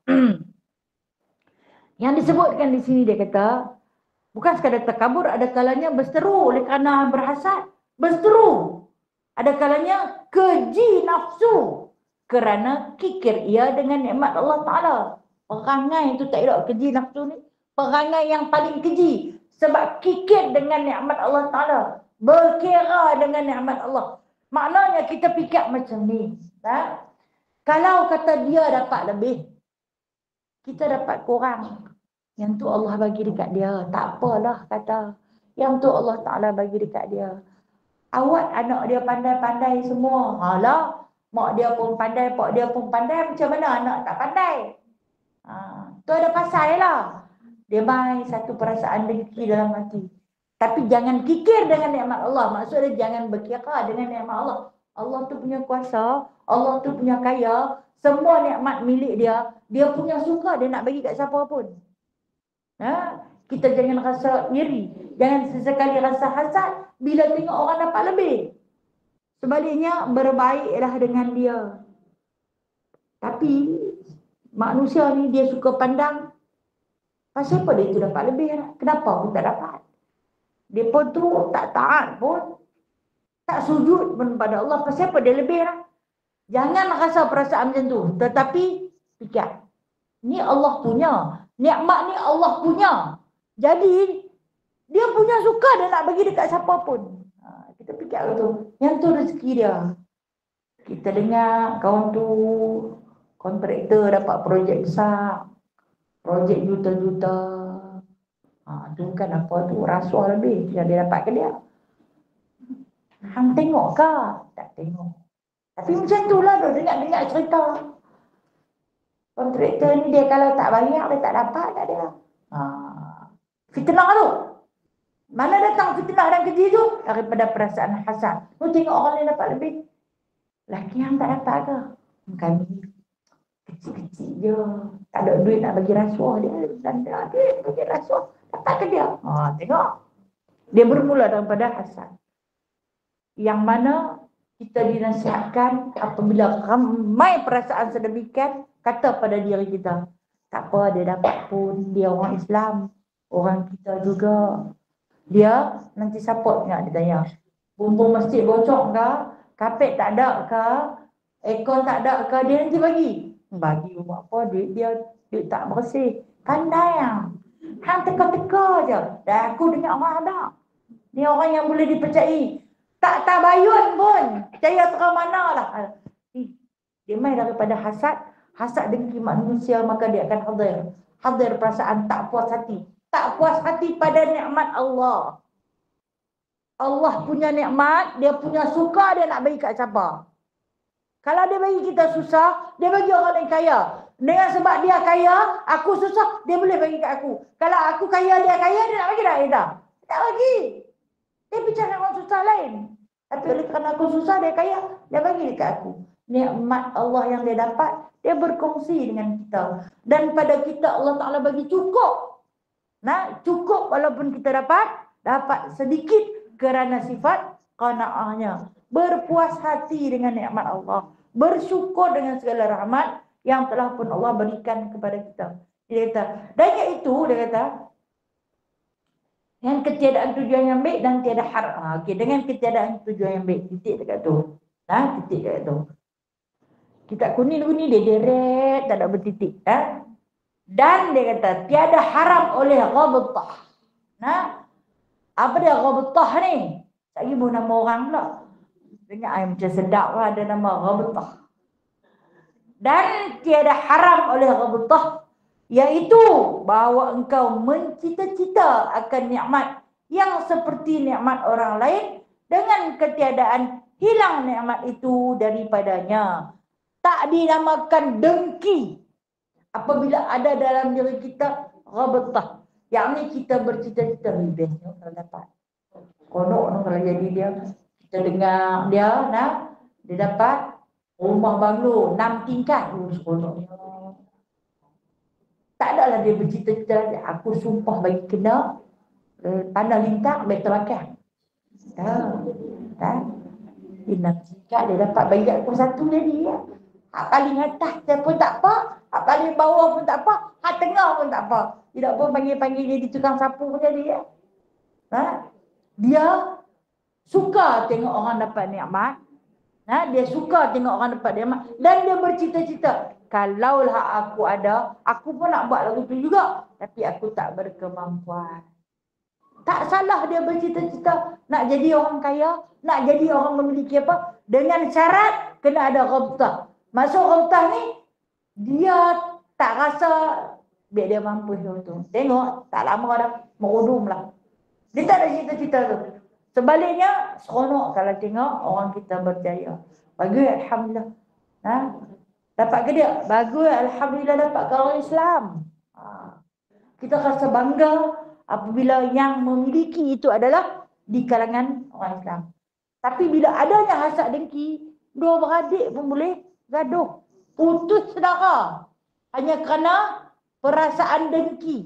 Yang disebutkan di sini dia kata, bukan sekadar takabur, ada kalanya berseteru oleh kerana berhasad. Berseteru. Ada kalanya keji nafsu kerana kikir ia dengan nikmat Allah Ta'ala. Perangai itu tak elok, keji nafsu ni. Perangai yang paling keji. Sebab kikir dengan nikmat Allah Ta'ala. Berkira dengan nikmat Allah. Maknanya kita fikir macam ni. Ha? Kalau kata dia dapat lebih, kita dapat kurang. Yang tu Allah bagi dekat dia. Tak apalah kata. Yang tu Allah Ta'ala bagi dekat dia. Awak anak dia pandai-pandai semua. Alah, mak dia pun pandai, pak dia pun pandai. Macam mana anak tak pandai? Ha, tu ada pasal lah. Dia main satu perasaan dengki dalam hati. Tapi jangan kikir dengan nikmat Allah. Maksudnya jangan berkira dengan nikmat Allah. Allah tu punya kuasa. Allah tu punya kaya. Semua nikmat milik dia. Dia punya suka dia nak bagi kat siapa pun. Ha? Kita jangan rasa iri. Jangan sesekali rasa hasad bila tengok orang dapat lebih. Sebaliknya, berbaiklah dengan dia. Tapi, manusia ni dia suka pandang, pasal apa dia tu dapat lebih? Kenapa aku tak dapat? Dia pun tu tak taat pun. Tak sujud pun pada Allah. Pasal apa dia lebih? Jangan rasa perasaan macam tu. Tetapi, fikir. Ni Allah punya. Nikmat ni Allah punya. Jadi, dia punya suka dia nak bagi dekat siapa pun. Ha, kita fikir tu. Yang tu rezeki dia. Kita dengar kawan tu kontraktor dapat projek besar. Projek juta-juta. Ha, tu kan apa tu? Rasuah lebih yang dia dapat ke dia. Hang tengok ke? Tak tengok. Tapi macam tu lah dia dengar-dengar cerita. Kontraktor ni dia kalau tak bayar dia tak dapat tak dia. Ha. Fitnah tu. Mana datang fitnah dan keji tu? Daripada perasaan hasad. Tu tengok orang lain dapat lebih. Laki yang tak dapat ke? Kami kecil-kecil je. Tak ada duit nak bagi rasuah dia. Dan dia ada bagi rasuah. Dapat ke dia? Ha, tengok. Dia bermula daripada hasad. Yang mana kita dinasihatkan apabila ramai perasaan sedemikian, kata pada diri kita, tak apa dia dapat pun, dia orang Islam, orang kita juga. Dia nanti support nak dia tanya, bumbung masjid bocor ke, kapet tak ada ke, aircon tak ada ke, dia nanti bagi. Bagi buat apa, duit dia duit tak bersih. Pandai yang hang teka-teka je. Dan aku dengar orang ada. Ni orang yang boleh dipercayai. Tak tabayun pun. Percaya terang mana lah. Dia main daripada hasad. Hasad dengki manusia, maka dia akan hadir. Hadir perasaan tak puas hati. Tak puas hati pada nikmat Allah. Allah punya nikmat, dia punya suka, dia nak bagi kat siapa? Kalau dia bagi kita susah, dia bagi orang yang kaya. Dengan sebab dia kaya, aku susah, dia boleh bagi kat aku. Kalau aku kaya, dia kaya, dia nak bagi tak? Tak, tak bagi. Dia bicara orang susah lain. Tapi oleh kerana aku susah, dia kaya, dia bagi dekat aku. Nikmat Allah yang dia dapat, dia berkongsi dengan kita. Dan pada kita Allah Ta'ala bagi cukup. Nah, cukup walaupun kita dapat, dapat sedikit kerana sifat qanaahnya. Berpuas hati dengan nikmat Allah. Bersyukur dengan segala rahmat yang telah pun Allah berikan kepada kita. Dia kata, dan iaitu, dia kata, dengan ketiadaan tujuan yang baik dan tiada haram. Ha, okay, dengan ketiadaan tujuan yang baik. Titik dekat tu. Ha, titik dekat tu. Kitab kuning-kuning dia deret, tak ada bertitik. Ha? Dan dia kata, tiada haram oleh ghabtah. Nah, apa dia ghabtah ni? Tak ibu nama orang pula. Dengar ayam macam sedap lah, ada nama ghabtah. Dan tiada haram oleh ghabtah, iaitu bahawa engkau mencita-cita akan nikmat yang seperti nikmat orang lain dengan ketiadaan hilang nikmat itu daripadanya. Tak dinamakan dengki apabila ada dalam diri kita ghabtah, yakni kita bercita-cita bestnya kalau dapat. Konok kalau jadi dia, kita dengar dia nah, dia dapat rumah banglo enam tingkat. Oh, seronoknya. Tak adalah dia bercita-cita, aku sumpah bagi kena eh, tanah lintang betul makan. Tak. Tak. enam tingkat dia dapat bagi aku satu jadi ya. Hak paling atas dia pun tak apa, hak paling bawah pun tak apa, hak tengah pun tak apa. Tidak pun panggil-panggil jadi tukang sapu pun jadi ya. Ha? Dia suka tengok orang dapat nikmat. Ha? Dia suka tengok orang dapat nikmat. Dan dia bercita-cita, kalaulah aku ada, aku pun nak buat lagu tu juga. Tapi aku tak berkemampuan. Tak salah dia bercita-cita nak jadi orang kaya, nak jadi orang memiliki apa, dengan syarat kena ada ghabtah. Maksud ghabtah ni, dia tak rasa biar dia mampu tu. Tengok, tak lama dah merudum lah. Dia tak ada cita-cita tu. Sebaliknya, seronok kalau tengok orang kita berjaya. Bagus, Alhamdulillah. Ha? Dapat ke dia? Bagus, Alhamdulillah dapat ke orang Islam. Ha. Kita rasa bangga apabila yang memiliki itu adalah di kalangan orang Islam. Tapi bila adanya hasad dengki, dua beradik pun boleh gaduh. Putus saudara. Hanya kerana perasaan dengki.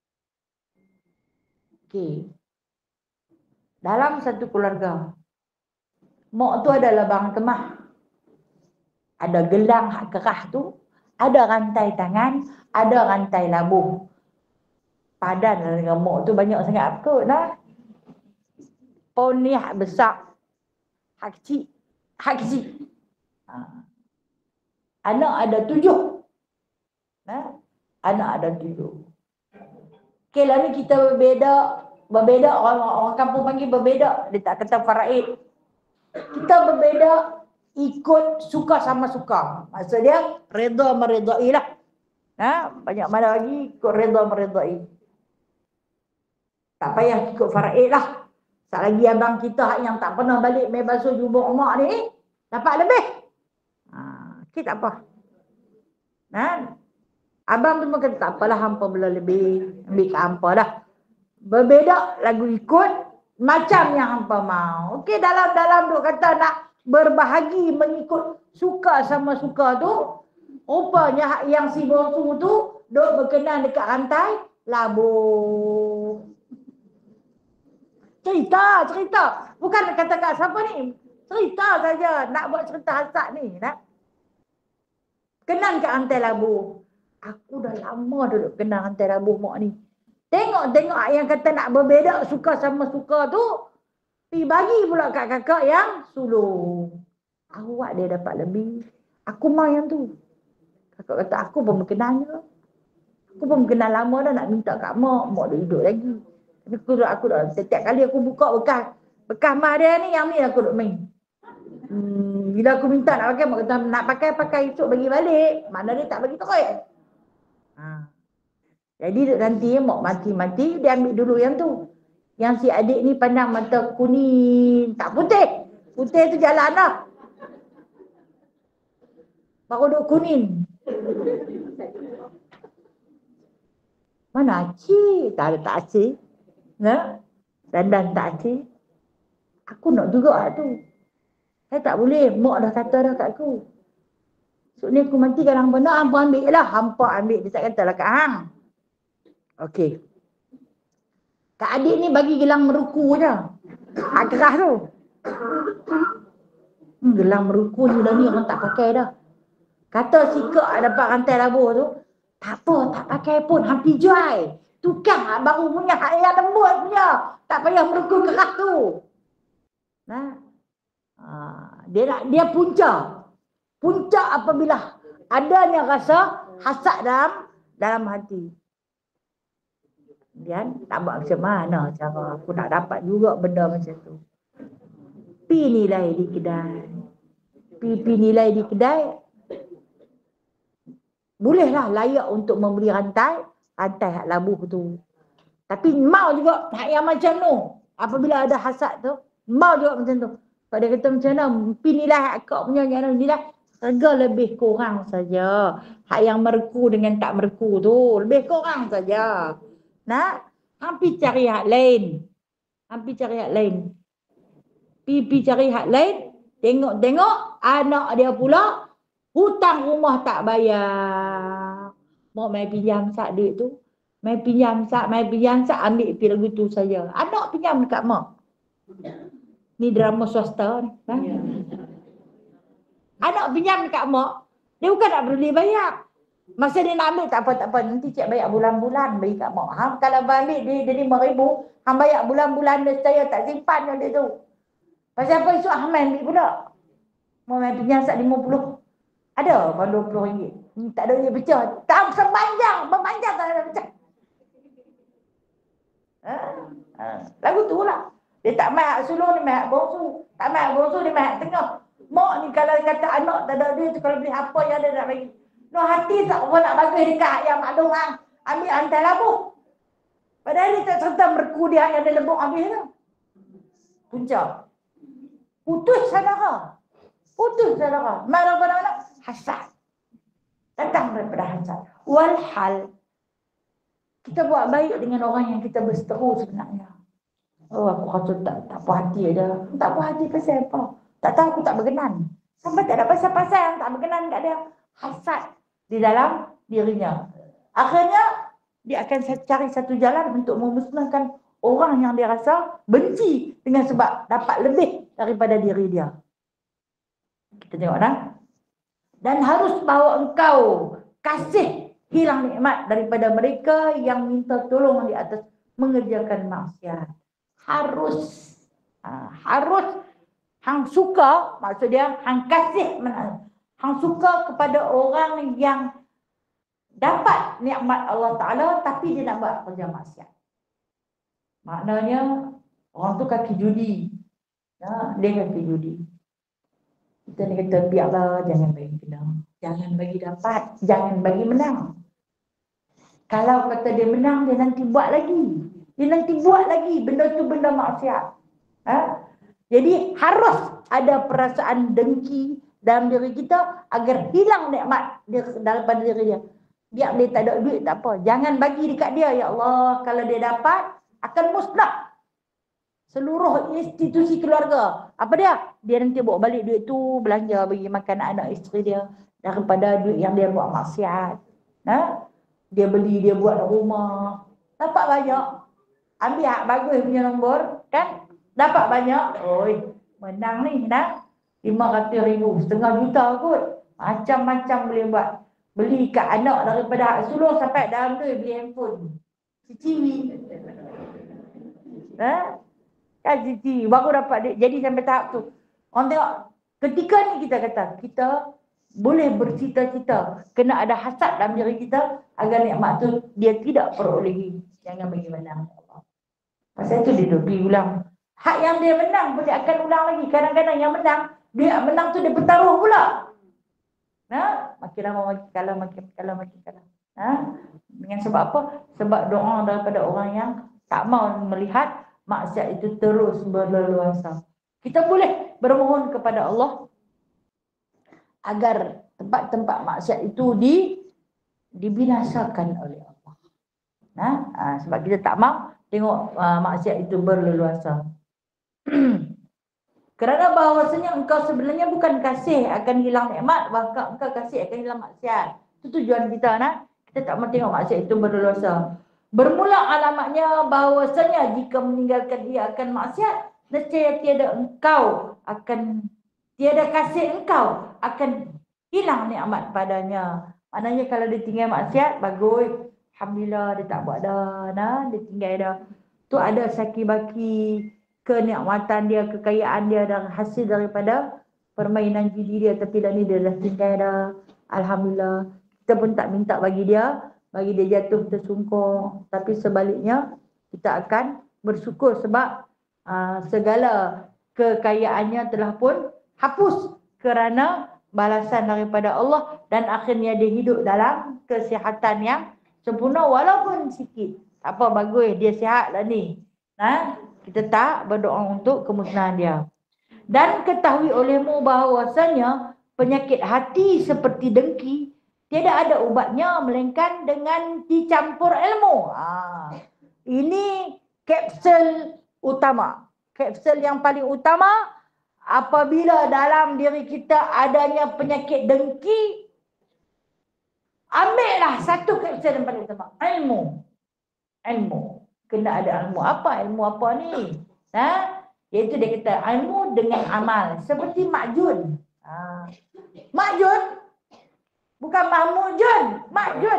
Okey. Dalam satu keluarga, mak tu ada labang kemah. Ada gelang hak kerah tu, ada rantai tangan, ada rantai labuh. Padan dengan mak tu banyak sangat apa kot lah. Pon ni hak besar, hak kecil, hak kecil. Ha. Anak ada tujuh. Ha? Anak ada tujuh. Okay lah ni kita berbeza. Berbeza, orang, orang kampung panggil berbeza. Dia tak kata faraid. Kita berbeza ikut suka sama suka. Maksud dia redha meredai lah. Ha? Banyak mana lagi ikut redha meredai. Tak payah ikut faraid lah. Tak lagi abang kita yang tak pernah balik main basuh jubur mak ni dapat lebih. Ha, kita tak apa. Ha? Abang tu kata tak apalah, hampa bela lebih, ambil ke hampa dah. Berbeza lagu ikut macam yang hampa mau. Okey, dalam-dalam tu kata nak berbahagi mengikut suka sama suka tu, rupanya yang si bosu tu duk berkenan dekat rantai labuh. Cerita, cerita. Bukan kata kat siapa ni. Cerita saja. Nak buat cerita hasad ni. Nak? Kenan kat rantai labuh. Aku dah lama duduk kenal rantai labuh mak ni. Tengok-tengok yang kata nak berbeza suka sama suka tu, pergi bagi pula kat kakak yang sulung. Awak dia dapat lebih. Aku mau yang tu. Kakak kata aku pun berkenalnya. Aku pun berkenal lama dah nak minta kat mak. Mak dia hidup lagi. Tapi aku dah, aku dah, setiap kali aku buka bekas bekas mak dia ni, yang ni aku duk main. Hmm, bila aku minta nak pakai, mak kata nak pakai, pakai esok bagi balik. Mana dia tak bagi terus. Ha. Jadi nanti mak mati-mati, dia ambil dulu yang tu. Yang si adik ni pandang mata kuning, tak putih. Putih tu jalan lah. Baru duk kuning. Mana acik? Tak ada tak acik. Nah, dandan tak acik. Aku nak juga lah tu. Saya tak boleh. Mak dah kata dah kat aku. So ni aku mati kalau hampa nak, hampa ambil lah. Hampa ambil. Dia tak kata lah kat hang. Okey. Kak adik ni bagi gelang meruku je. Hak kerah tu. Hmm, gelang meruku ni dah ni orang tak pakai dah. Kata si kak dapat rantai labuh tu, tak apa, tak pakai pun. Hampir jual. Tukang lah baru punya, hak yang lembut punya. Tak payah meruku kerah tu. Nah. Ha, dia nak, dia punca. Puncak apabila adanya rasa hasad dalam dalam hati. Kemudian tak buat macam mana cara aku nak dapat juga benda macam tu. Pi nilai di kedai. Pi, pi nilai di kedai. Bolehlah layak untuk membeli rantai, rantai hak labuh tu. Tapi mau juga hak yang macam tu. Apabila ada hasad tu, mau juga macam tu. Kalau dia kata macam mana, pi nilai hak kau punya yang nilai, harga lebih kurang saja. Hak yang merku dengan tak merku tu, lebih kurang saja. Nak, hampir cari hak lain. Hampir cari hak lain. Pi-pi cari hak lain, tengok-tengok anak dia pula hutang rumah tak bayar. Mau main pinjam sak duit tu. Main pinjam sak, main pinjam sak, ambil pi lagu tu saja. Anak pinjam dekat mak. Ni drama swasta ni. Ha? Anak pinjam dekat mak, dia bukan nak boleh bayar. Masa dia nak ambil, tak apa, tak apa. Nanti cik bayar bulan-bulan bagi kat mak. Ha? Kalau ambil dia, dia lima ribu, hang bayar bulan-bulan dia, saya tak simpan dia tu. Pasal apa esok hang main ambil pula? Mau main pinjam sak lima puluh. Ada apa dua puluh ringgit. Hmm, tak ada dia pecah. Tak sepanjang, berpanjang tak ada pecah. Ha? Ha. Lagu tu lah. Dia tak main hak sulung, dia main hak bongsu. Tak main hak bongsu, dia main hak tengah. Mak ni kalau kata anak tak ada dia tu, kalau beli apa yang ada nak bagi. No hati tak apa nak bagi dekat yang maklum hang. ambil hantar labuh. Padahal dia tak serta merku dia yang ada lebuk ambil tu. Punca. Putus saudara. Putus saudara. Marah pada anak. Hasad. Datang daripada hasad. Walhal. Kita buat baik dengan orang yang kita berseteru sebenarnya. Oh, aku rasa tak, tak puas hati ada. Tak puas hati pasal apa? Tak tahu aku tak berkenan. Sampai tak ada pasal-pasal yang tak berkenan kat dia. Hasad di dalam dirinya. Akhirnya, dia akan cari satu jalan untuk memusnahkan orang yang dia rasa benci dengan sebab dapat lebih daripada diri dia. Kita tengok dah. Dan harus bahawa engkau kasih hilang nikmat daripada mereka yang minta tolong di atas mengerjakan maksiat. Harus. Ha, harus. Hang suka, maksud dia, hang kasih. Hang suka kepada orang yang dapat nikmat Allah Ta'ala tapi dia nak buat kerja maksiat. Maknanya orang tu kaki judi. Ya, dia kaki judi. Kita ni kata biarlah, jangan bagi kena. Jangan bagi dapat, jangan bagi menang. Kalau kata dia menang, dia nanti buat lagi. Dia nanti buat lagi. Benda tu benda maksiat. Ha? Jadi harus ada perasaan dengki dalam diri kita agar hilang nikmat daripada diri dia. Biar dia tak ada duit tak apa. Jangan bagi dekat dia. Ya Allah, kalau dia dapat, akan musnah seluruh institusi keluarga. Apa dia? Dia nanti bawa balik duit tu, belanja bagi makan anak isteri dia. Daripada duit yang dia buat maksiat. Nah, dia beli, dia buat rumah. Dapat banyak. Ambil hak bagus punya nombor. Kan? Dapat banyak. Oi, menang ni. Nah, lima ratus ribu. Setengah juta kot. Macam-macam boleh buat. Beli kat anak daripada hak sulung sampai dalam tu beli handphone. Cici. Ha? Kan cici. Baru dapat dia. Jadi sampai tahap tu. Orang tengok. Ketika ni kita kata. Kita boleh bercita-cita. Kena ada hasad dalam diri kita. Agar nikmat tu dia tidak perolehi. Jangan bagi menang. Pasal tu dia pergi ulang. Hak yang dia menang pun dia akan ulang lagi. Kadang-kadang yang menang. Dia menang tu dia bertaruh pula. Nah, makin lama makin kalah, makin kalah, makin kalah. Ha? Dengan sebab apa? Sebab doa daripada orang yang tak mau melihat maksiat itu terus berleluasa. Kita boleh bermohon kepada Allah agar tempat-tempat maksiat itu di dibinasakan oleh Allah. Nah, ha, sebab kita tak mau tengok uh, maksiat itu berleluasa. Kerana bahawasanya engkau sebenarnya bukan kasih akan hilang nikmat, bahkan engkau kasih akan hilang maksiat. Itu tujuan kita, nak. Kita tak mahu tengok maksiat itu berleluasa. Bermula alamatnya bahawasanya jika meninggalkan ia akan maksiat, nescaya tiada engkau akan tiada kasih engkau akan hilang nikmat padanya. Maknanya kalau dia tinggal maksiat, bagus. Alhamdulillah dia tak buat dah, nah, dia tinggal dah. Tu ada saki-baki kenikmatan dia, kekayaan dia dan hasil daripada permainan judi dia. Tapi dah ni dia dah tinggal dah. Alhamdulillah. Kita pun tak minta bagi dia, bagi dia jatuh tersungkur. Tapi sebaliknya, kita akan bersyukur sebab uh, segala kekayaannya telah pun hapus kerana balasan daripada Allah. Dan akhirnya dia hidup dalam kesihatan yang sempurna walaupun sikit. Tak apa, bagus. Dia sihat lah ni. Nah, kita tak berdoa untuk kemusnahan dia. Dan ketahui olehmu bahawasanya penyakit hati seperti dengki tiada ada ubatnya melainkan dengan dicampur ilmu. Ha. Ini kapsul utama. Kapsul yang paling utama apabila dalam diri kita adanya penyakit dengki, ambillah satu kapsul yang paling utama. Ilmu. Ilmu. Kena ada ilmu. Apa ilmu apa ni? Ha? Iaitu dia kata ilmu dengan amal. Seperti makjun. Ha. Makjun. Bukan mahmujun. Makjun.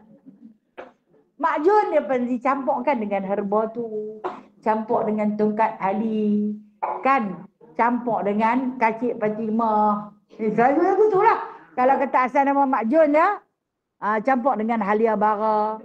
Makjun dia pun dicampurkan dengan herba tu. Campur dengan tongkat ali. Kan? Campur dengan kacik Fatimah. Eh, selalu lagu tu lah. Kalau kata asal nama makjun ya. Ha, campur dengan halia bara.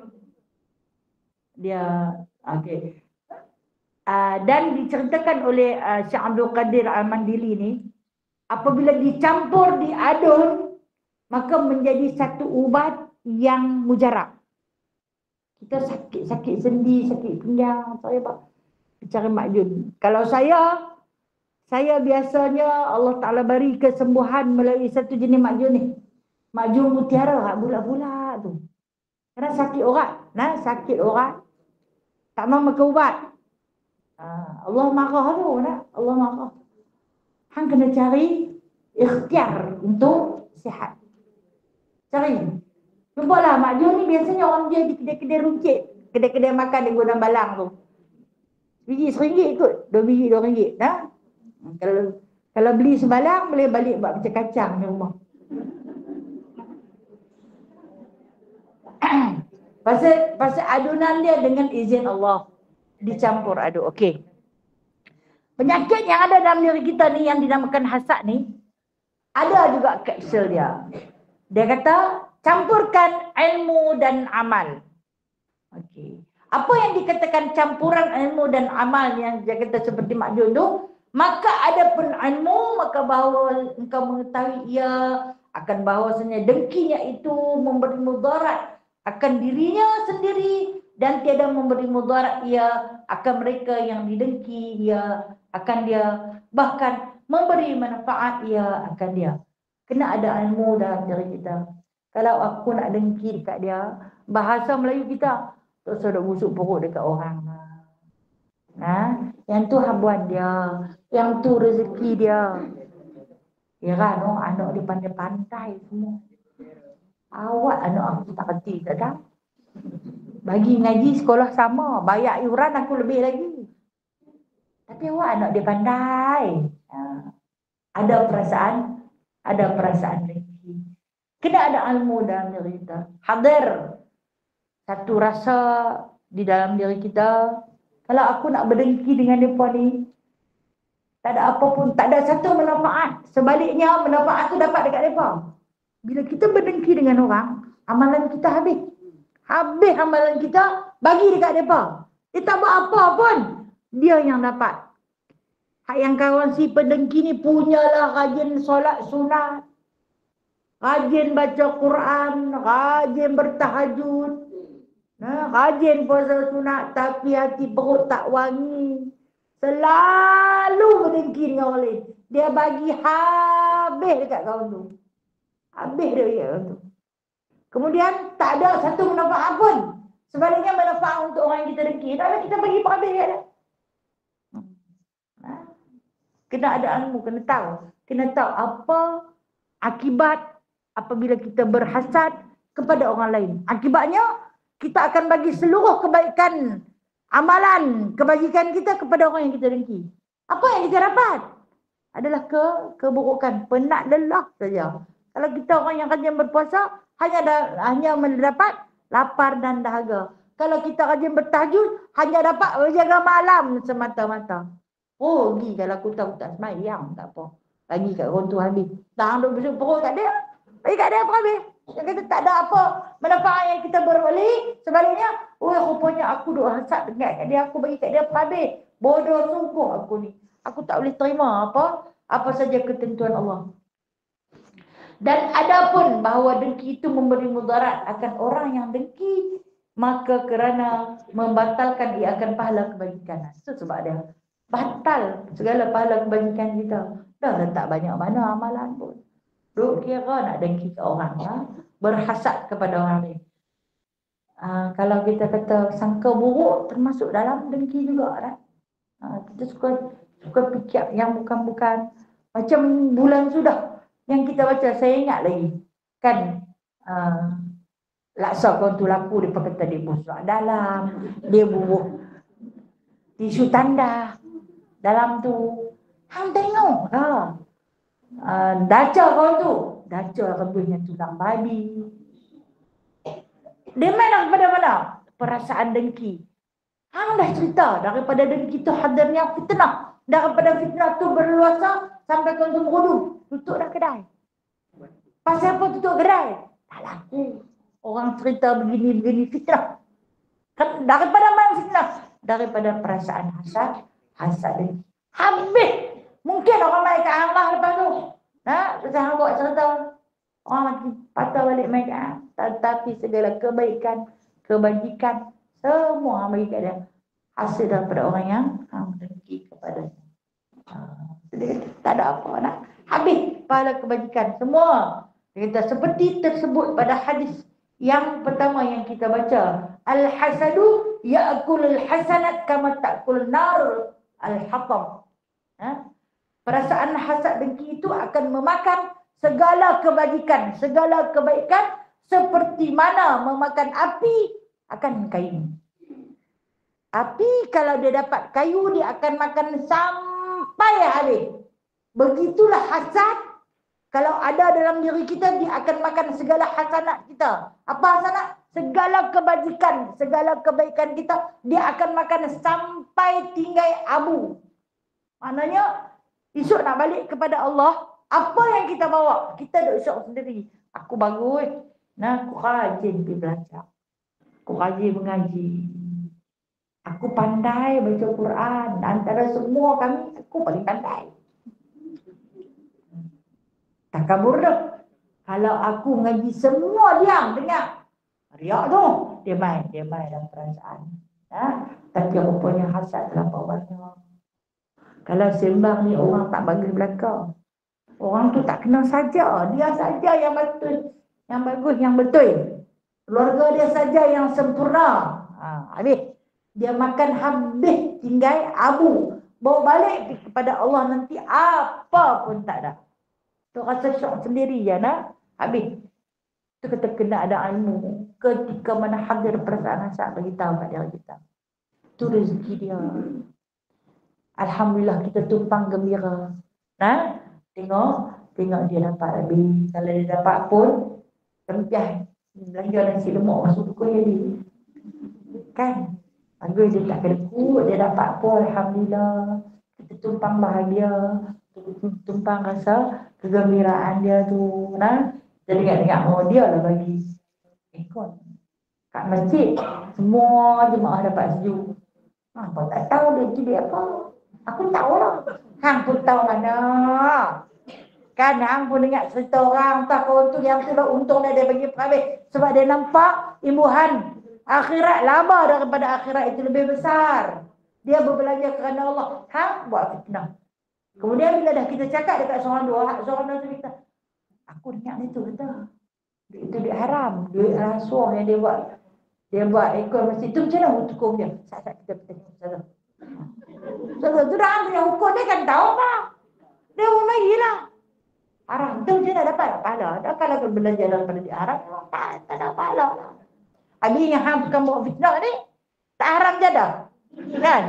Dia okey. Uh, dan diceritakan oleh uh, Syekh Abdul Qadir Al-Mandili ni, apabila dicampur diadun maka menjadi satu ubat yang mujarab. Kita sakit-sakit sendi, sakit pinggang, saya cari makjun. Kalau saya, saya biasanya Allah Ta'ala beri kesembuhan melalui satu jenis makjun ni. Makjun mutiara, bulat-bulat tu. Kerana sakit orang, nah, sakit orang, tak mau makan ubat. Ha, Allah marah tu, nah. Allah marah. Hang kena cari ikhtiar untuk sihat. Cari. Jumpalah makjun ni biasanya orang jual di kedai-kedai runcit, kedai-kedai makan di Gudang Balang tu. Biji seringgit kot, dua biji dua ringgit. Nah. Kalau kalau beli sebalang boleh balik buat macam kacang di rumah. pasal pasal adunan dia dengan izin Allah dicampur aduk. Okey. Penyakit yang ada dalam diri kita ni yang dinamakan hasad ni ada juga kapsul dia. Dia kata campurkan ilmu dan amal. Okey. Apa yang dikatakan campuran ilmu dan amal yang dia kata seperti makjun tu, maka ada pun ilmu, maka bahawa engkau mengetahui ia akan bahawasanya dengkinya itu memberi mudarat akan dirinya sendiri dan tiada memberi mudarat ia akan mereka yang didengki ia akan dia, bahkan memberi manfaat ia akan dia. Kena ada ilmu dalam diri kita. Kalau aku nak dengki dekat dia, bahasa Melayu kita, tak usah busuk perut dekat orang. Nah, yang tu habuan dia, yang tu rezeki dia. Ya kan, oh, anak dia pandai-pandai semua. Awak anak aku tak kerti, tak tahu. Bagi ngaji sekolah sama, bayar iuran aku lebih lagi. Tapi awak anak dia pandai. Ha. Ada perasaan, ada perasaan dengki. Kena ada ilmu dalam diri kita. Hadir satu rasa di dalam diri kita. Kalau aku nak berdengki dengan mereka ni, tak ada apa pun, tak ada satu manfaat. Sebaliknya, manfaat tu dapat dekat mereka. Bila kita berdengki dengan orang, amalan kita habis. Habis amalan kita, bagi dekat mereka. Dia tak buat apa pun, dia yang dapat. Hak yang kawan si pendengki ni punyalah rajin solat sunat, rajin baca Quran, rajin bertahajud, nah, rajin puasa sunat tapi hati perut tak wangi. Selalu berdengki dengan orang lain. Dia bagi habis dekat kawan tu. Habis dia dekat kawan tu. Kemudian tak ada satu manfaat pun. Sebaliknya manfaat untuk orang yang kita dengki. Tak ada, kita bagi habis dia ada. Kena ada ilmu, kena tahu. Kena tahu apa akibat apabila kita berhasad kepada orang lain. Akibatnya, kita akan bagi seluruh kebaikan, amalan, kebajikan kita kepada orang yang kita dengki. Apa yang kita dapat? Adalah ke keburukan, penat lelah saja. Kalau kita orang yang rajin berpuasa, hanya da, hanya mendapat lapar dan dahaga. Kalau kita rajin bertahajud, hanya dapat berjaga malam semata-mata. Oh, pergi kalau aku tahu tak semayang, tak apa. Bagi kat orang tu habis. Tahan duk besuk perut tak ada. Bagi kat dia apa habis. Dia kata tak ada apa manfaat yang kita beroleh. Sebaliknya, oh rupanya aku duk hasad dekat kat dia, aku bagi kat dia apa habis. Bodoh sungguh aku ni. Aku tak boleh terima apa apa saja ketentuan Allah. Dan ada pun bahawa dengki itu memberi mudarat akan orang yang dengki, maka kerana membatalkan ia akan pahala kebajikan. Itu sebab dia batal segala pahala kebajikan kita. Dah letak banyak mana amalan pun. Duk kira nak dengki ke orang, ha? Berhasad kepada orang lain. Ha, kalau kita kata sangka buruk termasuk dalam dengki juga kan. Ha, kita suka suka fikir yang bukan-bukan. Macam bulan sudah yang kita baca, saya ingat lagi kan, uh, laksa kawan tu laku, dia kata dia busuk dalam, dia bubuh tisu tanda dalam tu. Hang tengok ha. Uh, daca kawan tu, daca rebusnya tulang babi. Dia mana kepada mana? Perasaan dengki. Hang dah cerita daripada dengki tu hadirnya fitnah. Daripada fitnah tu berluasa sampai kawan tu berudung. Tutup dah kedai. Pasal apa tutup kedai? Tak laku. Orang cerita begini-begini fitnah. Kan daripada mana fitnah? Daripada perasaan hasad, hasad dengki. Habis. Mungkin orang main kat hang lah lepas tu. Ha? Pasal hang buat cerita. Orang mati patah balik main kat hang. Tetapi segala kebaikan, kebajikan, semua hang bagi kat dia. Hasil daripada orang yang hang dengki kepada dia. Dia kata, tak ada apa nak. Habis pahala kebajikan semua. Dia kata seperti tersebut pada hadis yang pertama yang kita baca. Al-hasadu ya'kulul hasanat kama ta'kulun nar al-hatab. Ha? Perasaan hasad dengki itu akan memakan segala kebajikan, segala kebaikan seperti mana memakan api akan kayu. Api kalau dia dapat kayu, dia akan makan sampai habis. Begitulah hasad. Kalau ada dalam diri kita, dia akan makan segala hasanat kita. Apa hasanat? Segala kebajikan, segala kebaikan kita, dia akan makan sampai tinggal abu. Maknanya, esok nak balik kepada Allah, apa yang kita bawa? Kita duk syok sendiri. Aku bagus. Nah, aku rajin pergi belajar. Aku rajin mengaji. Aku pandai baca Quran. Antara semua kami, aku paling pandai. Takabur dah. Kalau aku mengaji semua diam, dengar. Riak tu. Dia main, dia main dalam perasaan. Ha? Tapi rupanya hasad terlampau banyak. Kalau sembang ni orang tak bagi belakang. Orang tu tak kenal saja. Dia saja yang betul. Yang bagus, yang betul. Keluarga dia saja yang sempurna. Ha, habis. Dia makan habis tinggal abu. Bawa balik kepada Allah nanti apa pun tak ada. Tu rasa syok sendiri je nak. Habis. Tu kata kena ada ilmu. Ketika mana hadir perasaan hasad bagi tahu kat diri kita. Tu rezeki dia. Alhamdulillah kita tumpang gembira. Nah, tengok. Tengok dia dapat habis. Kalau dia dapat pun. Tempiah. Belanja nasi lemak masuk buku dia. Kan? Bagus dia tak kena kut, dia dapat pun Alhamdulillah. Kita tumpang bahagia, tumpang rasa kegembiraan dia tu. Nah, jadi ingat-ingat, oh dia lah bagi. Eh kon, kat masjid, semua jemaah dapat sejuk. Ha, kau tak tahu dia jadi apa? Aku tahu lah. Hang pun tahu mana. Kan hang pun ingat cerita orang, tak kau tu yang tu lah untung dia, dia bagi perhabis. Sebab dia nampak imbuhan. Akhirat lama daripada akhirat itu lebih besar. Dia berbelanja kerana Allah. Hang buat fitnah. Kemudian bila dah kita cakap dekat seorang dua, seorang dua tu kita, aku dengar ni tu kata. Itu duit haram, duit rasuah yang dia buat. Dia buat ekor masjid tu macam mana hukum dia? Saat-saat kita bertanya. Saat-saat. Saat-saat tu dah punya hukum dia kan tahu apa. Dia pun bagilah. Haram tu dia dah dapat pahala. Dah kalau berbelanja daripada duit haram, tak, tak ada pahala lah. Habis yang hang bukan buat fitnah ni, tak haram je dah. Kan?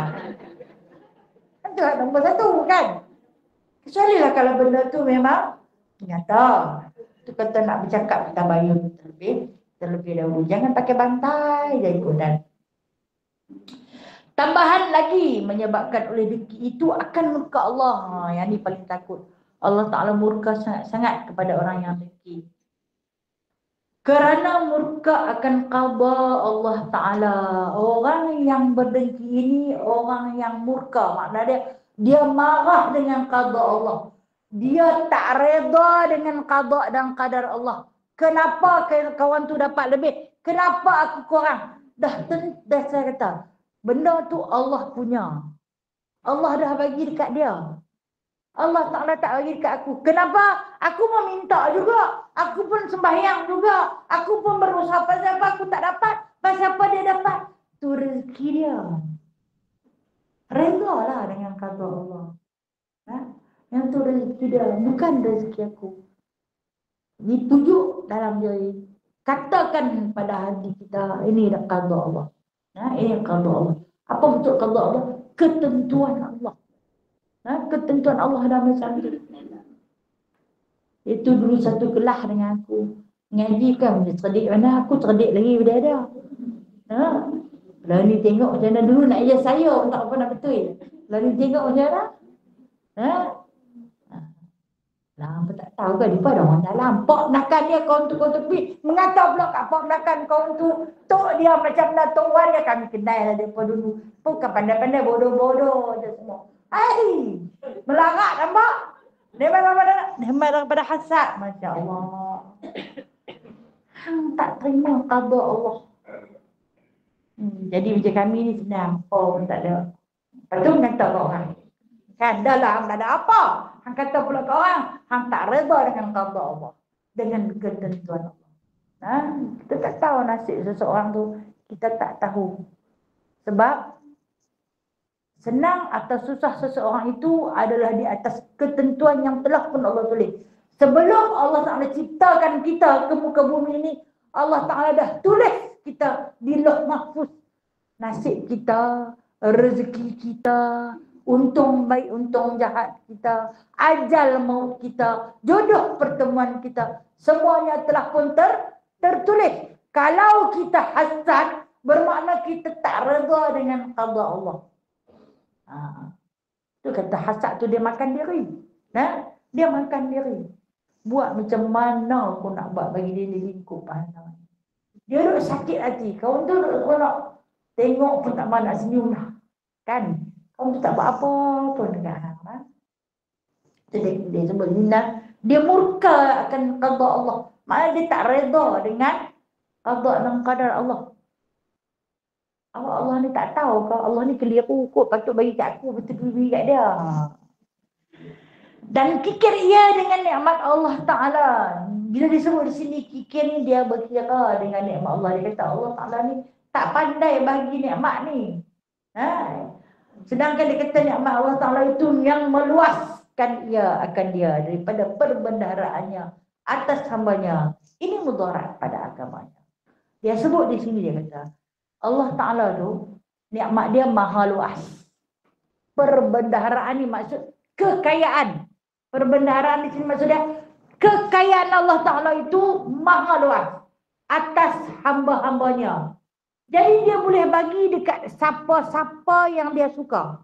Ha. Itu nombor satu kan? Kecuali lah kalau benda tu memang nyata. Itu kata nak bercakap kita bayar terlebih, terlebih dahulu. Jangan pakai bantai je ikutan. Tambahan lagi menyebabkan oleh dengki itu akan murka Allah. Ha, yang ni paling takut. Allah Ta'ala murka sangat-sangat kepada orang yang dengki. Kerana murka akan qada Allah Ta'ala. Orang yang berdengki ini orang yang murka. Maknanya dia, dia marah dengan qada Allah. Dia tak reda dengan qada dan qadar Allah. Kenapa kawan tu dapat lebih? Kenapa aku kurang? Dah, dah saya kata. Benda tu Allah punya. Allah dah bagi dekat dia. Allah Ta'ala tak bagi dekat aku. Kenapa? Aku meminta juga. Aku pun sembahyang juga. Aku pun berusaha. Pasal apa aku tak dapat? Pasal apa dia dapat? Tu rezeki dia. Reda lah dengan kata Allah. Ha? Yang tu rezeki dia. Bukan rezeki aku. Dipujuk dalam diri. Katakan pada hati kita. Ini dah kata Allah. Ha? Ini kata Allah. Apa betul kata Allah? Ketentuan Allah. Ha, ketentuan Allah dah macam tu. Itu dulu satu kelah dengan aku. Ngaji kan, cerdik mana aku cerdik lagi daripada dia. Ha? Kalau ni tengok macam mana dulu nak ajar saya pun tak apa nak betul. Kalau ni tengok macam mana? Ha? Lah, apa tak tahu kan dia pada orang dalam. Pak menakan dia kawan tu kawan tepi. Mengata pula kat pak menakan kawan tu. Tok dia macam mana Tok Wan dia kami kenal lah dia dulu. Bukan pandai-pandai bodoh-bodoh je semua. Hai, melarat nampak? Nemat daripada, nemat daripada hasad. Masya Allah. Hang tak terima qada Allah. Hmm, jadi macam kami ni senang. Oh, tak ada. Lepas tu kata kat orang. Kan, dah lah, tak ada apa. Hang kata pula kat orang, hang tak reda dengan qada Allah. Dengan ketentuan Allah. Ha? Kita tak tahu nasib seseorang tu. Kita tak tahu. Sebab senang atau susah seseorang itu adalah di atas ketentuan yang telah pun Allah tulis. Sebelum Allah Ta'ala ciptakan kita ke muka bumi ini, Allah Ta'ala dah tulis kita di Lauh Mahfuz. Nasib kita, rezeki kita, untung baik, untung jahat kita, ajal maut kita, jodoh pertemuan kita, semuanya telah pun ter, tertulis. Kalau kita hasad, bermakna kita tak reda dengan qada Allah. Ha. Tu kata hasad tu dia makan diri. Nah, dia makan diri. Buat macam mana aku nak buat bagi dia lingkup pahala. Dia duduk sakit hati. Kawan tu duduk nak tengok pun tak mahu nak senyum lah. Kan? Kawan tu tak buat apa pun dekat. Ha? Dia, dia sebut Nina. Dia murka akan qada Allah. Maksudnya dia tak reda dengan qada dan qadar Allah. Allah, Allah ni tak tahu kalau Allah ni keliru kot, patut bagi kat aku, betul bagi kat dia. Dan kikir ia dengan nikmat Allah Ta'ala. Bila disebut di sini kikir ni, dia berkira dengan nikmat Allah. Dia kata Allah Ta'ala ni tak pandai bagi nikmat ni. Ha? Sedangkan dia kata nikmat Allah Ta'ala itu yang meluaskan ia akan dia daripada perbendaharaannya atas hambanya. Ini mudarat pada agamanya. Dia sebut di sini, dia kata Allah Ta'ala tu nikmat dia maha luas. Perbendaharaan ni maksud kekayaan. Perbendaharaan di sini maksudnya kekayaan Allah Ta'ala itu maha luas atas hamba-hambanya. Jadi dia boleh bagi dekat siapa-siapa yang dia suka.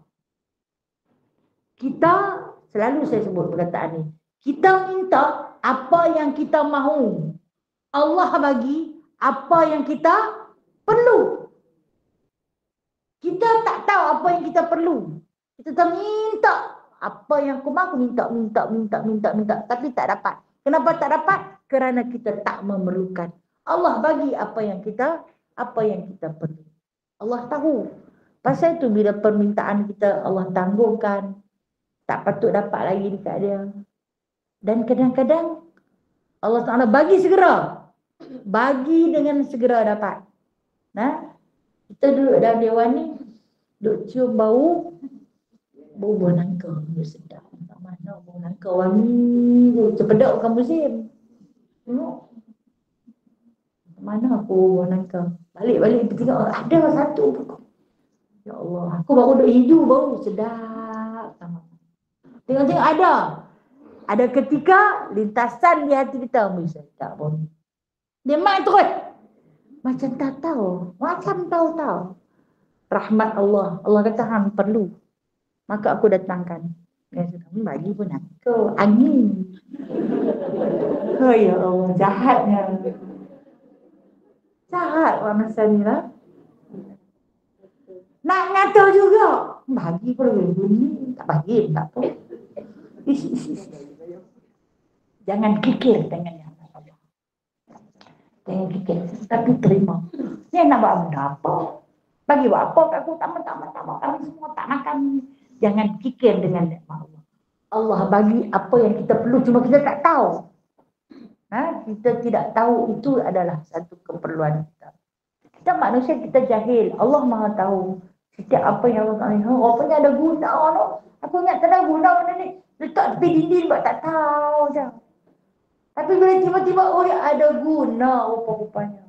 Kita, selalu saya sebut perkataan ni, kita minta apa yang kita mahu. Allah bagi apa yang kita perlu. Kita tak tahu apa yang kita perlu. Kita tak minta apa yang aku mahu, minta, minta, minta, minta, minta. Tapi tak dapat. Kenapa tak dapat? Kerana kita tak memerlukan. Allah bagi apa yang kita, apa yang kita perlu. Allah tahu. Pasal itu bila permintaan kita Allah tangguhkan, tak patut dapat lagi dekat dia. Dan kadang-kadang Allah Ta'ala bagi segera. Bagi dengan segera dapat. Nah, kita duduk dalam dewan ni, duduk cium bau, bau buah nangka. Dia sedap. Tak mana bau nangka wangi. Cepedok bukan musim. Tengok. Mana aku buah nangka. Balik-balik pergi tengok. Ada satu. Ya Allah. Aku baru duduk hijau bau. Sedap. Tengok-tengok ada. Ada ketika lintasan di hati kita. Sedap bau ni. Dia main terus. Macam tak tahu. Macam tahu-tahu. Rahmat Allah. Allah kata hang perlu. Maka aku datangkan. Dia kata, bagi pun aku. Angin. Oh ya Allah. Jahatnya. Jahat orang masa ni lah. Nak ngata juga. Bagi pun bunyi. Tak bagi. Tak apa. Ish, ish, ish. Jangan kikir dengan yang Allah. Jangan kikir. Tapi terima. Ni nak buat benda apa? Bagi buat apa kat aku? Tamat-tamat-tamat. Kami semua tak makan. Jangan kikir dengan nikmat Allah. Allah bagi apa yang kita perlu. Cuma kita tak tahu. Ha? Kita tidak tahu itu adalah satu keperluan kita. Kita manusia, kita jahil. Allah maha tahu. Setiap apa yang Allah tahu. Oh, rupanya ada guna. No? Aku ingat tak ada guna benda ni. Letak tepi dinding buat tak tahu je. Tapi bila tiba-tiba, oh ada guna rupa-rupanya.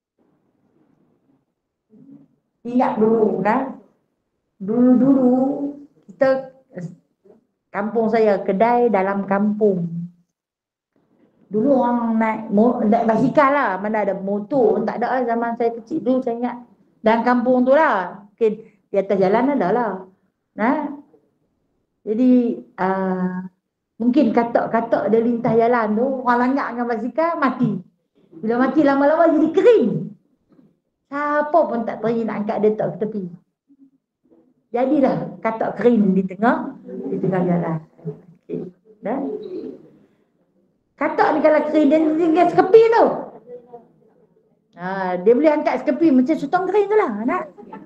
Ingat dulu kan. Dulu-dulu kita, kampung saya, kedai dalam kampung. Dulu orang naik, naik basikal lah. Mana ada motor. Tak ada lah zaman saya kecil dulu, saya ingat. Dalam kampung tu lah. Okay, di atas jalan ada lah. Nah, jadi, uh, mungkin katak-katak dia lintas jalan tu, orang langgar dengan basikal, mati. Bila mati lama-lama jadi kering. Siapa pun tak teringin nak angkat dia tak ke tepi. Jadilah katak kering di tengah, di tengah jalan. Okay. Dah? Katak ni kalau kering, dia tinggal sekepi tu. Ha, dia boleh angkat sekepi macam sutong kering tu lah. Nak?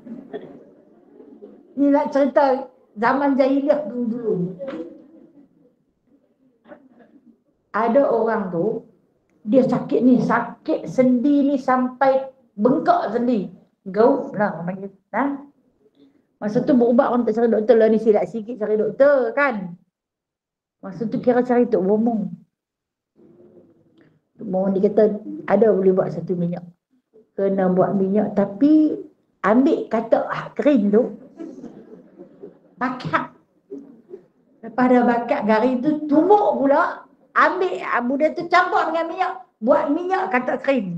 Ni nak cerita zaman jahiliah dulu-dulu. Ada orang tu, dia sakit ni, sakit sendi ni sampai bengkak sendi. Gaut lah orang panggil. Ha? Masa tu berubat orang tak cari doktor lah, ni silap sikit cari doktor kan. Masa tu kira cari Tok Bomong. Tok Bomong dia kata ada boleh buat satu minyak. Kena buat minyak tapi ambil katak kering tu, bakar. Lepas dah bakar garing tu, tumbuk pula, ambil abu dia tu campur dengan minyak, buat minyak katak kering.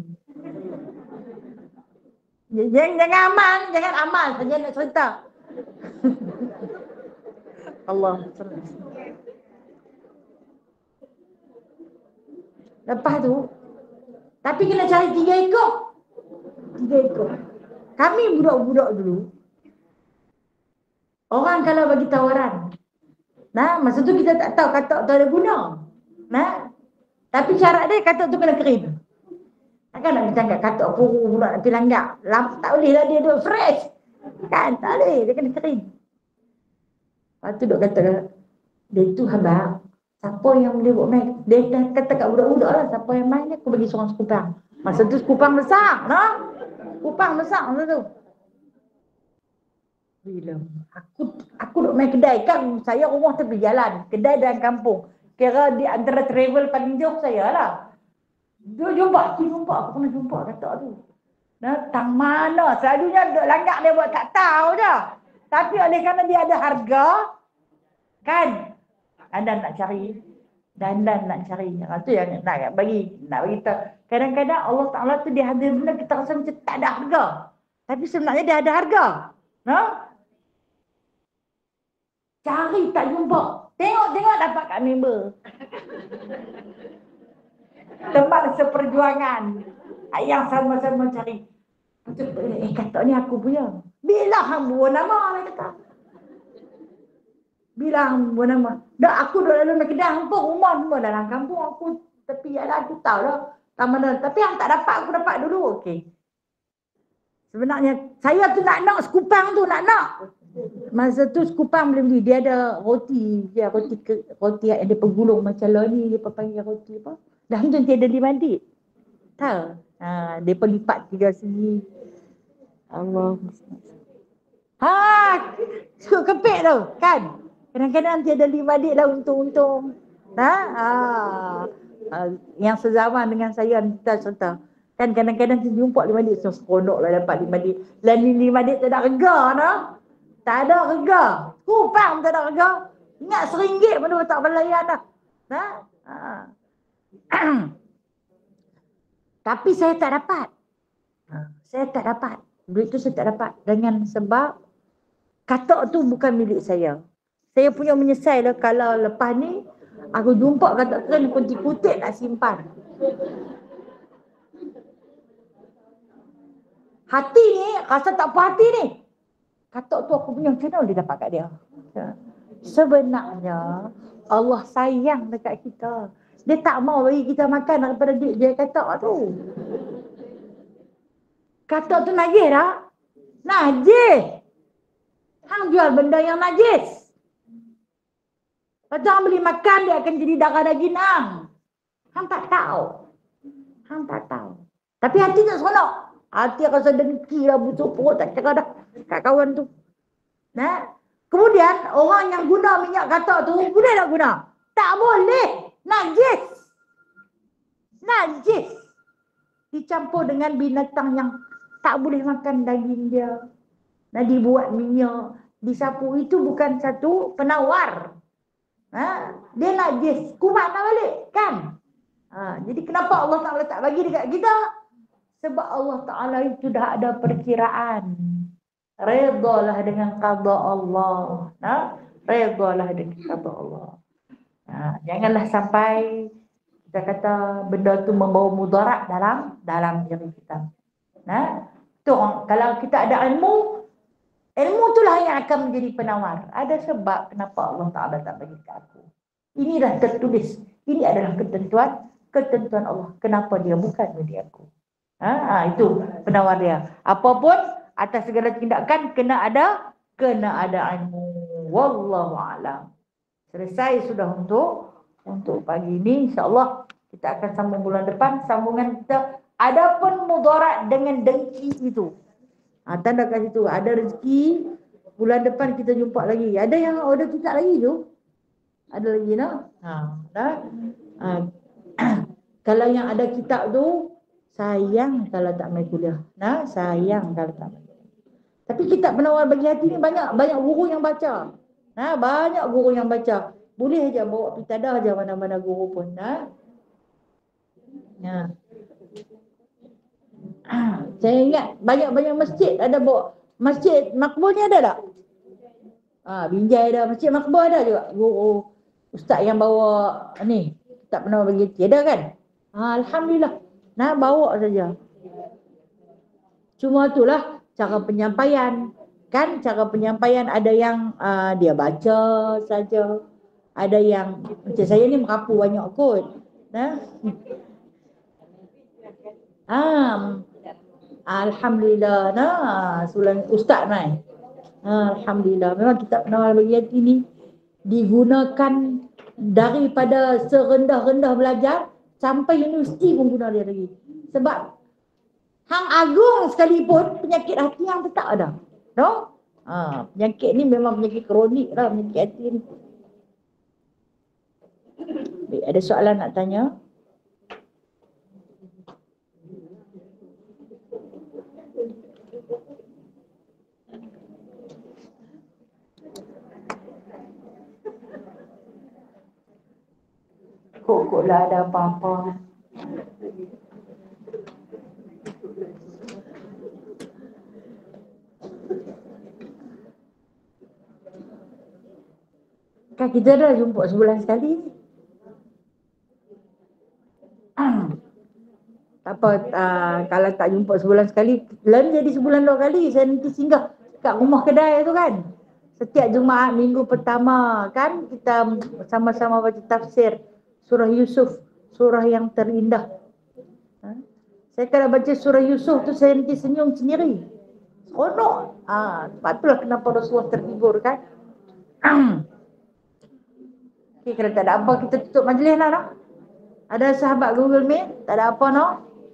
Jangan, jangan amal, jangan amal saja nak cerita. Allah. Lepas tu, tapi kena cari tiga ekor. Tiga ekor. Kami budak-budak dulu, orang kalau bagi tawaran, nah, masa tu kita tak tahu katak tu ada guna. Nah, tapi syarat dia katak tu kena kering. Takkan nak bercakap katak puru pula nak pergi langgak. Tak boleh lah dia duduk fresh. Kan, tak boleh. Dia kena kering. Lepas tu duk kata, dia tu habang, siapa yang boleh buat main? Dia kata kat budak-budak lah, siapa yang main ni aku bagi seorang sekupang. Masa tu sekupang besar, no? Sekupang besar masa tu. Bila aku aku duk main kedai kan, saya rumah tepi jalan, kedai dalam kampung. Kira di antara travel paling jauh saya lah. Dia jumpa, aku jumpa, aku pernah jumpa katak tu. Nah, tang mana? Selalunya duk langgak dia buat tak tahu je. Tapi oleh kerana dia ada harga, kan? Dandan nak cari, dandan nak cari. Itu yang nak bagi, nak bagi tahu. Kadang-kadang Allah Taala tu dia hadir benda kita rasa macam tak ada harga. Tapi sebenarnya dia ada harga. No? Cari tak jumpa. Tengok-tengok dapat kat member. Teman seperjuangan yang sama-sama cari. Eh, katak ni aku punya. Bila hang buat nama, dia kata. Bila hang buat nama. Dah aku dah lalu nak kedai, hang pun rumah semua dalam kampung. Aku tepi jalan, aku tahu lah. Taman. Tapi hang tak dapat, aku dapat dulu. Okey. Sebenarnya, saya tu nak nak sekupang tu, nak nak. Masa tu sekupang boleh beli. Dia ada roti. Dia roti roti yang ada penggulung macam lah ni. Dia panggil roti apa. Dah tu dia ada lima adik. Tahu? Ha, dia pun lipat tiga segi. Allah. Ha, so kepek tu kan. Kadang-kadang nanti ada lima adik lah untung-untung. Ha? Ha. Ha, yang sezaman dengan saya kita cerita. Kan kadang-kadang kita jumpa lima adik, so seronok lah dapat lima adik. Dan lima adik tak ada rega noh. Tak ada rega. Kupang tak ada rega. Ingat seringgit pun tak berlayan dah. Ha? Ha. Tapi saya tak dapat. Ha. Saya tak dapat. Duit tu saya tak dapat. Dengan sebab katak tu bukan milik saya. Saya punya menyesal lah kalau lepas ni aku jumpa katak tu ni kuntik-kuntik nak simpan. Hati ni, rasa tak puas hati ni. Katak tu aku punya, macam mana boleh dapat kat dia? Sebenarnya Allah sayang dekat kita. Dia tak mau bagi kita makan daripada duit dia katak tu. Katak tu najis tak? Najis. Hang jual benda yang najis. Lepas tu hang beli makan, dia akan jadi darah daging hang. Hang tak tahu. Hang tak tahu. Tapi hati tak seronok. Hati rasa dengki lah, busuk perut tak kira dah kat kawan tu. Nah, kemudian orang yang guna minyak katak tu, boleh tak guna? Tak boleh. Najis. Najis. Dicampur dengan binatang yang tak boleh makan daging dia. Nah, dibuat minyak, disapu. Itu bukan satu penawar. Ha? Dia najis. Kumat nak balik, kan? Ha, jadi kenapa Allah Ta'ala tak bagi dekat kita? Sebab Allah Ta'ala itu dah ada perkiraan. Redalah dengan qada Allah. Ha? Redalah dengan qada Allah. Ha, janganlah sampai kita kata benda tu membawa mudarat dalam dalam diri kita. Nah, tu kalau kita ada ilmu, ilmu itulah yang akan menjadi penawar. Ada sebab kenapa Allah Ta'ala tak bagi ke aku. Inilah tertulis. Ini adalah ketentuan ketentuan Allah. Kenapa dia bukan bagi aku. Ha, ha, itu penawar dia. Apapun atas segala tindakan kena ada kena ada ilmu. Wallahu a'lam. Selesai sudah untuk untuk pagi ini, insya-Allah kita akan sambung bulan depan sambungan kita. Adapun mudarat dengan dengki itu. Ha, tanda kat situ ada rezeki bulan depan kita jumpa lagi. Ada yang order kita lagi tu. Ada lagi nak? Ha, dah. Ha. Kalau yang ada kitab tu sayang kalau tak main kuliah. Nah, sayang kalau tak main. Tapi kitab penawar bagi hati ni banyak banyak guru yang baca. Nah, banyak guru yang baca. Boleh aja bawa pitadah aja mana-mana guru pun. Nah. Nah. Ah, saya ingat banyak-banyak masjid ada bawa. Masjid Makbul ni ada tak? Ah, Binjai ada, Masjid Makbul ada juga. Guru ustaz yang bawa ni kitab penawar bagi hati ada kan? Ah, alhamdulillah. Nah, bawa saja. Cuma itulah cara penyampaian. Kan cara penyampaian ada yang uh, dia baca saja. Ada yang macam saya ni merapu banyak kot. Nah. Ah, alhamdulillah. Nah, sulang ustaz mai. Ah, alhamdulillah. Memang kitab penawar bagi hati ni digunakan daripada serendah-rendah belajar sampai universiti pun guna dia lagi. Sebab hang agung sekalipun penyakit hati yang tetap ada. No? Ha, penyakit ni memang penyakit kronik lah, penyakit hati ni. Baik, ada soalan nak tanya? Kok-koklah ada apa-apa. Kan kita dah jumpa sebulan sekali. Tak apa, uh, kalau tak jumpa sebulan sekali, lain jadi sebulan dua kali. Saya nanti singgah kat rumah kedai tu kan. Setiap Jumaat minggu pertama kan kita sama-sama baca tafsir surah Yusuf, surah yang terindah. Ha? Saya kalau baca surah Yusuf tu saya nanti senyum sendiri. Seronok. Ah, patutlah kenapa Rasulullah terhibur kan. Okay, kalau tak ada apa kita tutup majlis lah, no? Ada sahabat Google Meet? Tak ada apa, no?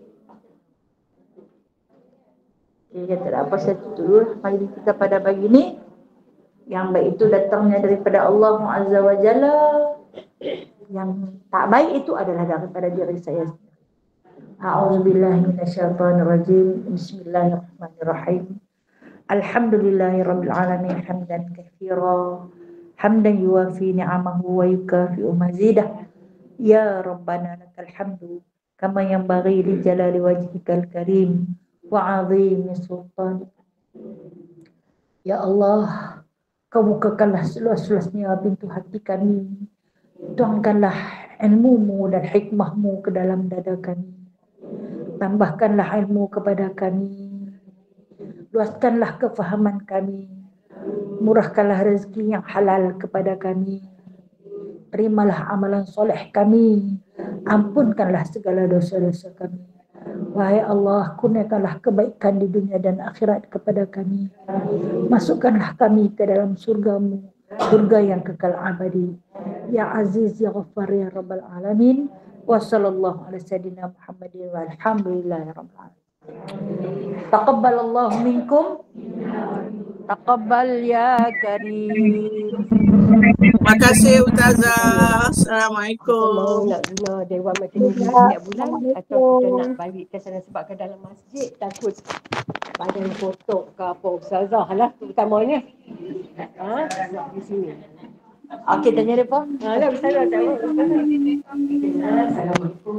Okay, tak ada apa, saya tutup dulu majlis kita pada pagi ni. Yang baik itu datangnya daripada Allah Azza wa Jalla. Yang tak baik itu adalah daripada diri saya sendiri. A'udzubillahi minasyaitonirrajim. Bismillahirrahmanirrahim. Alhamdulillahirabbil alamin hamdan katsira hamdan yuwafi ni'amahu wa yukafi'u mazidah. Ya Rabbana lakal hamdu kama yanbaghi li jalali wajhikal karim wa 'azimi sultanik. Ya Allah, Kau bukakanlah seluas-luasnya pintu hati kami. Tuangkanlah ilmu-Mu dan hikmah-Mu ke dalam dada kami. Tambahkanlah ilmu kepada kami. Luaskanlah kefahaman kami. Murahkanlah rezeki yang halal kepada kami. Terimalah amalan soleh kami. Ampunkanlah segala dosa-dosa kami. Wahai Allah, kurniakanlah kebaikan di dunia dan akhirat kepada kami. Masukkanlah kami ke dalam surga-Mu, surga yang kekal abadi. Ya Aziz, Ya Ghaffar, Ya Rabbal Alamin. Wa sallallahu ala sayyidina Muhammadin wa alhamdulillahi rabbil alamin. Taqabbalallahu minkum. Taqabbal ya karim. Terima kasih Ustazah. Assalamualaikum. Nak guna Dewan Majlis setiap bulan atau kita nak balik ke sana sebab ke dalam masjid takut badan kotor ke apa Ustazah lah terutamanya. Ha, di sini. Okey, tanya dia apa? Ha, lah Ustazah tak apa. Assalamualaikum.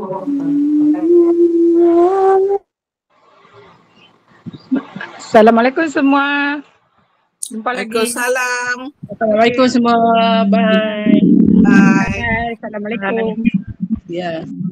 Assalamualaikum semua. Jumpa lagi. Waalaikumsalam. Assalamualaikum semua. Bye. Bye. Bye. Assalamualaikum. Ya. Yeah.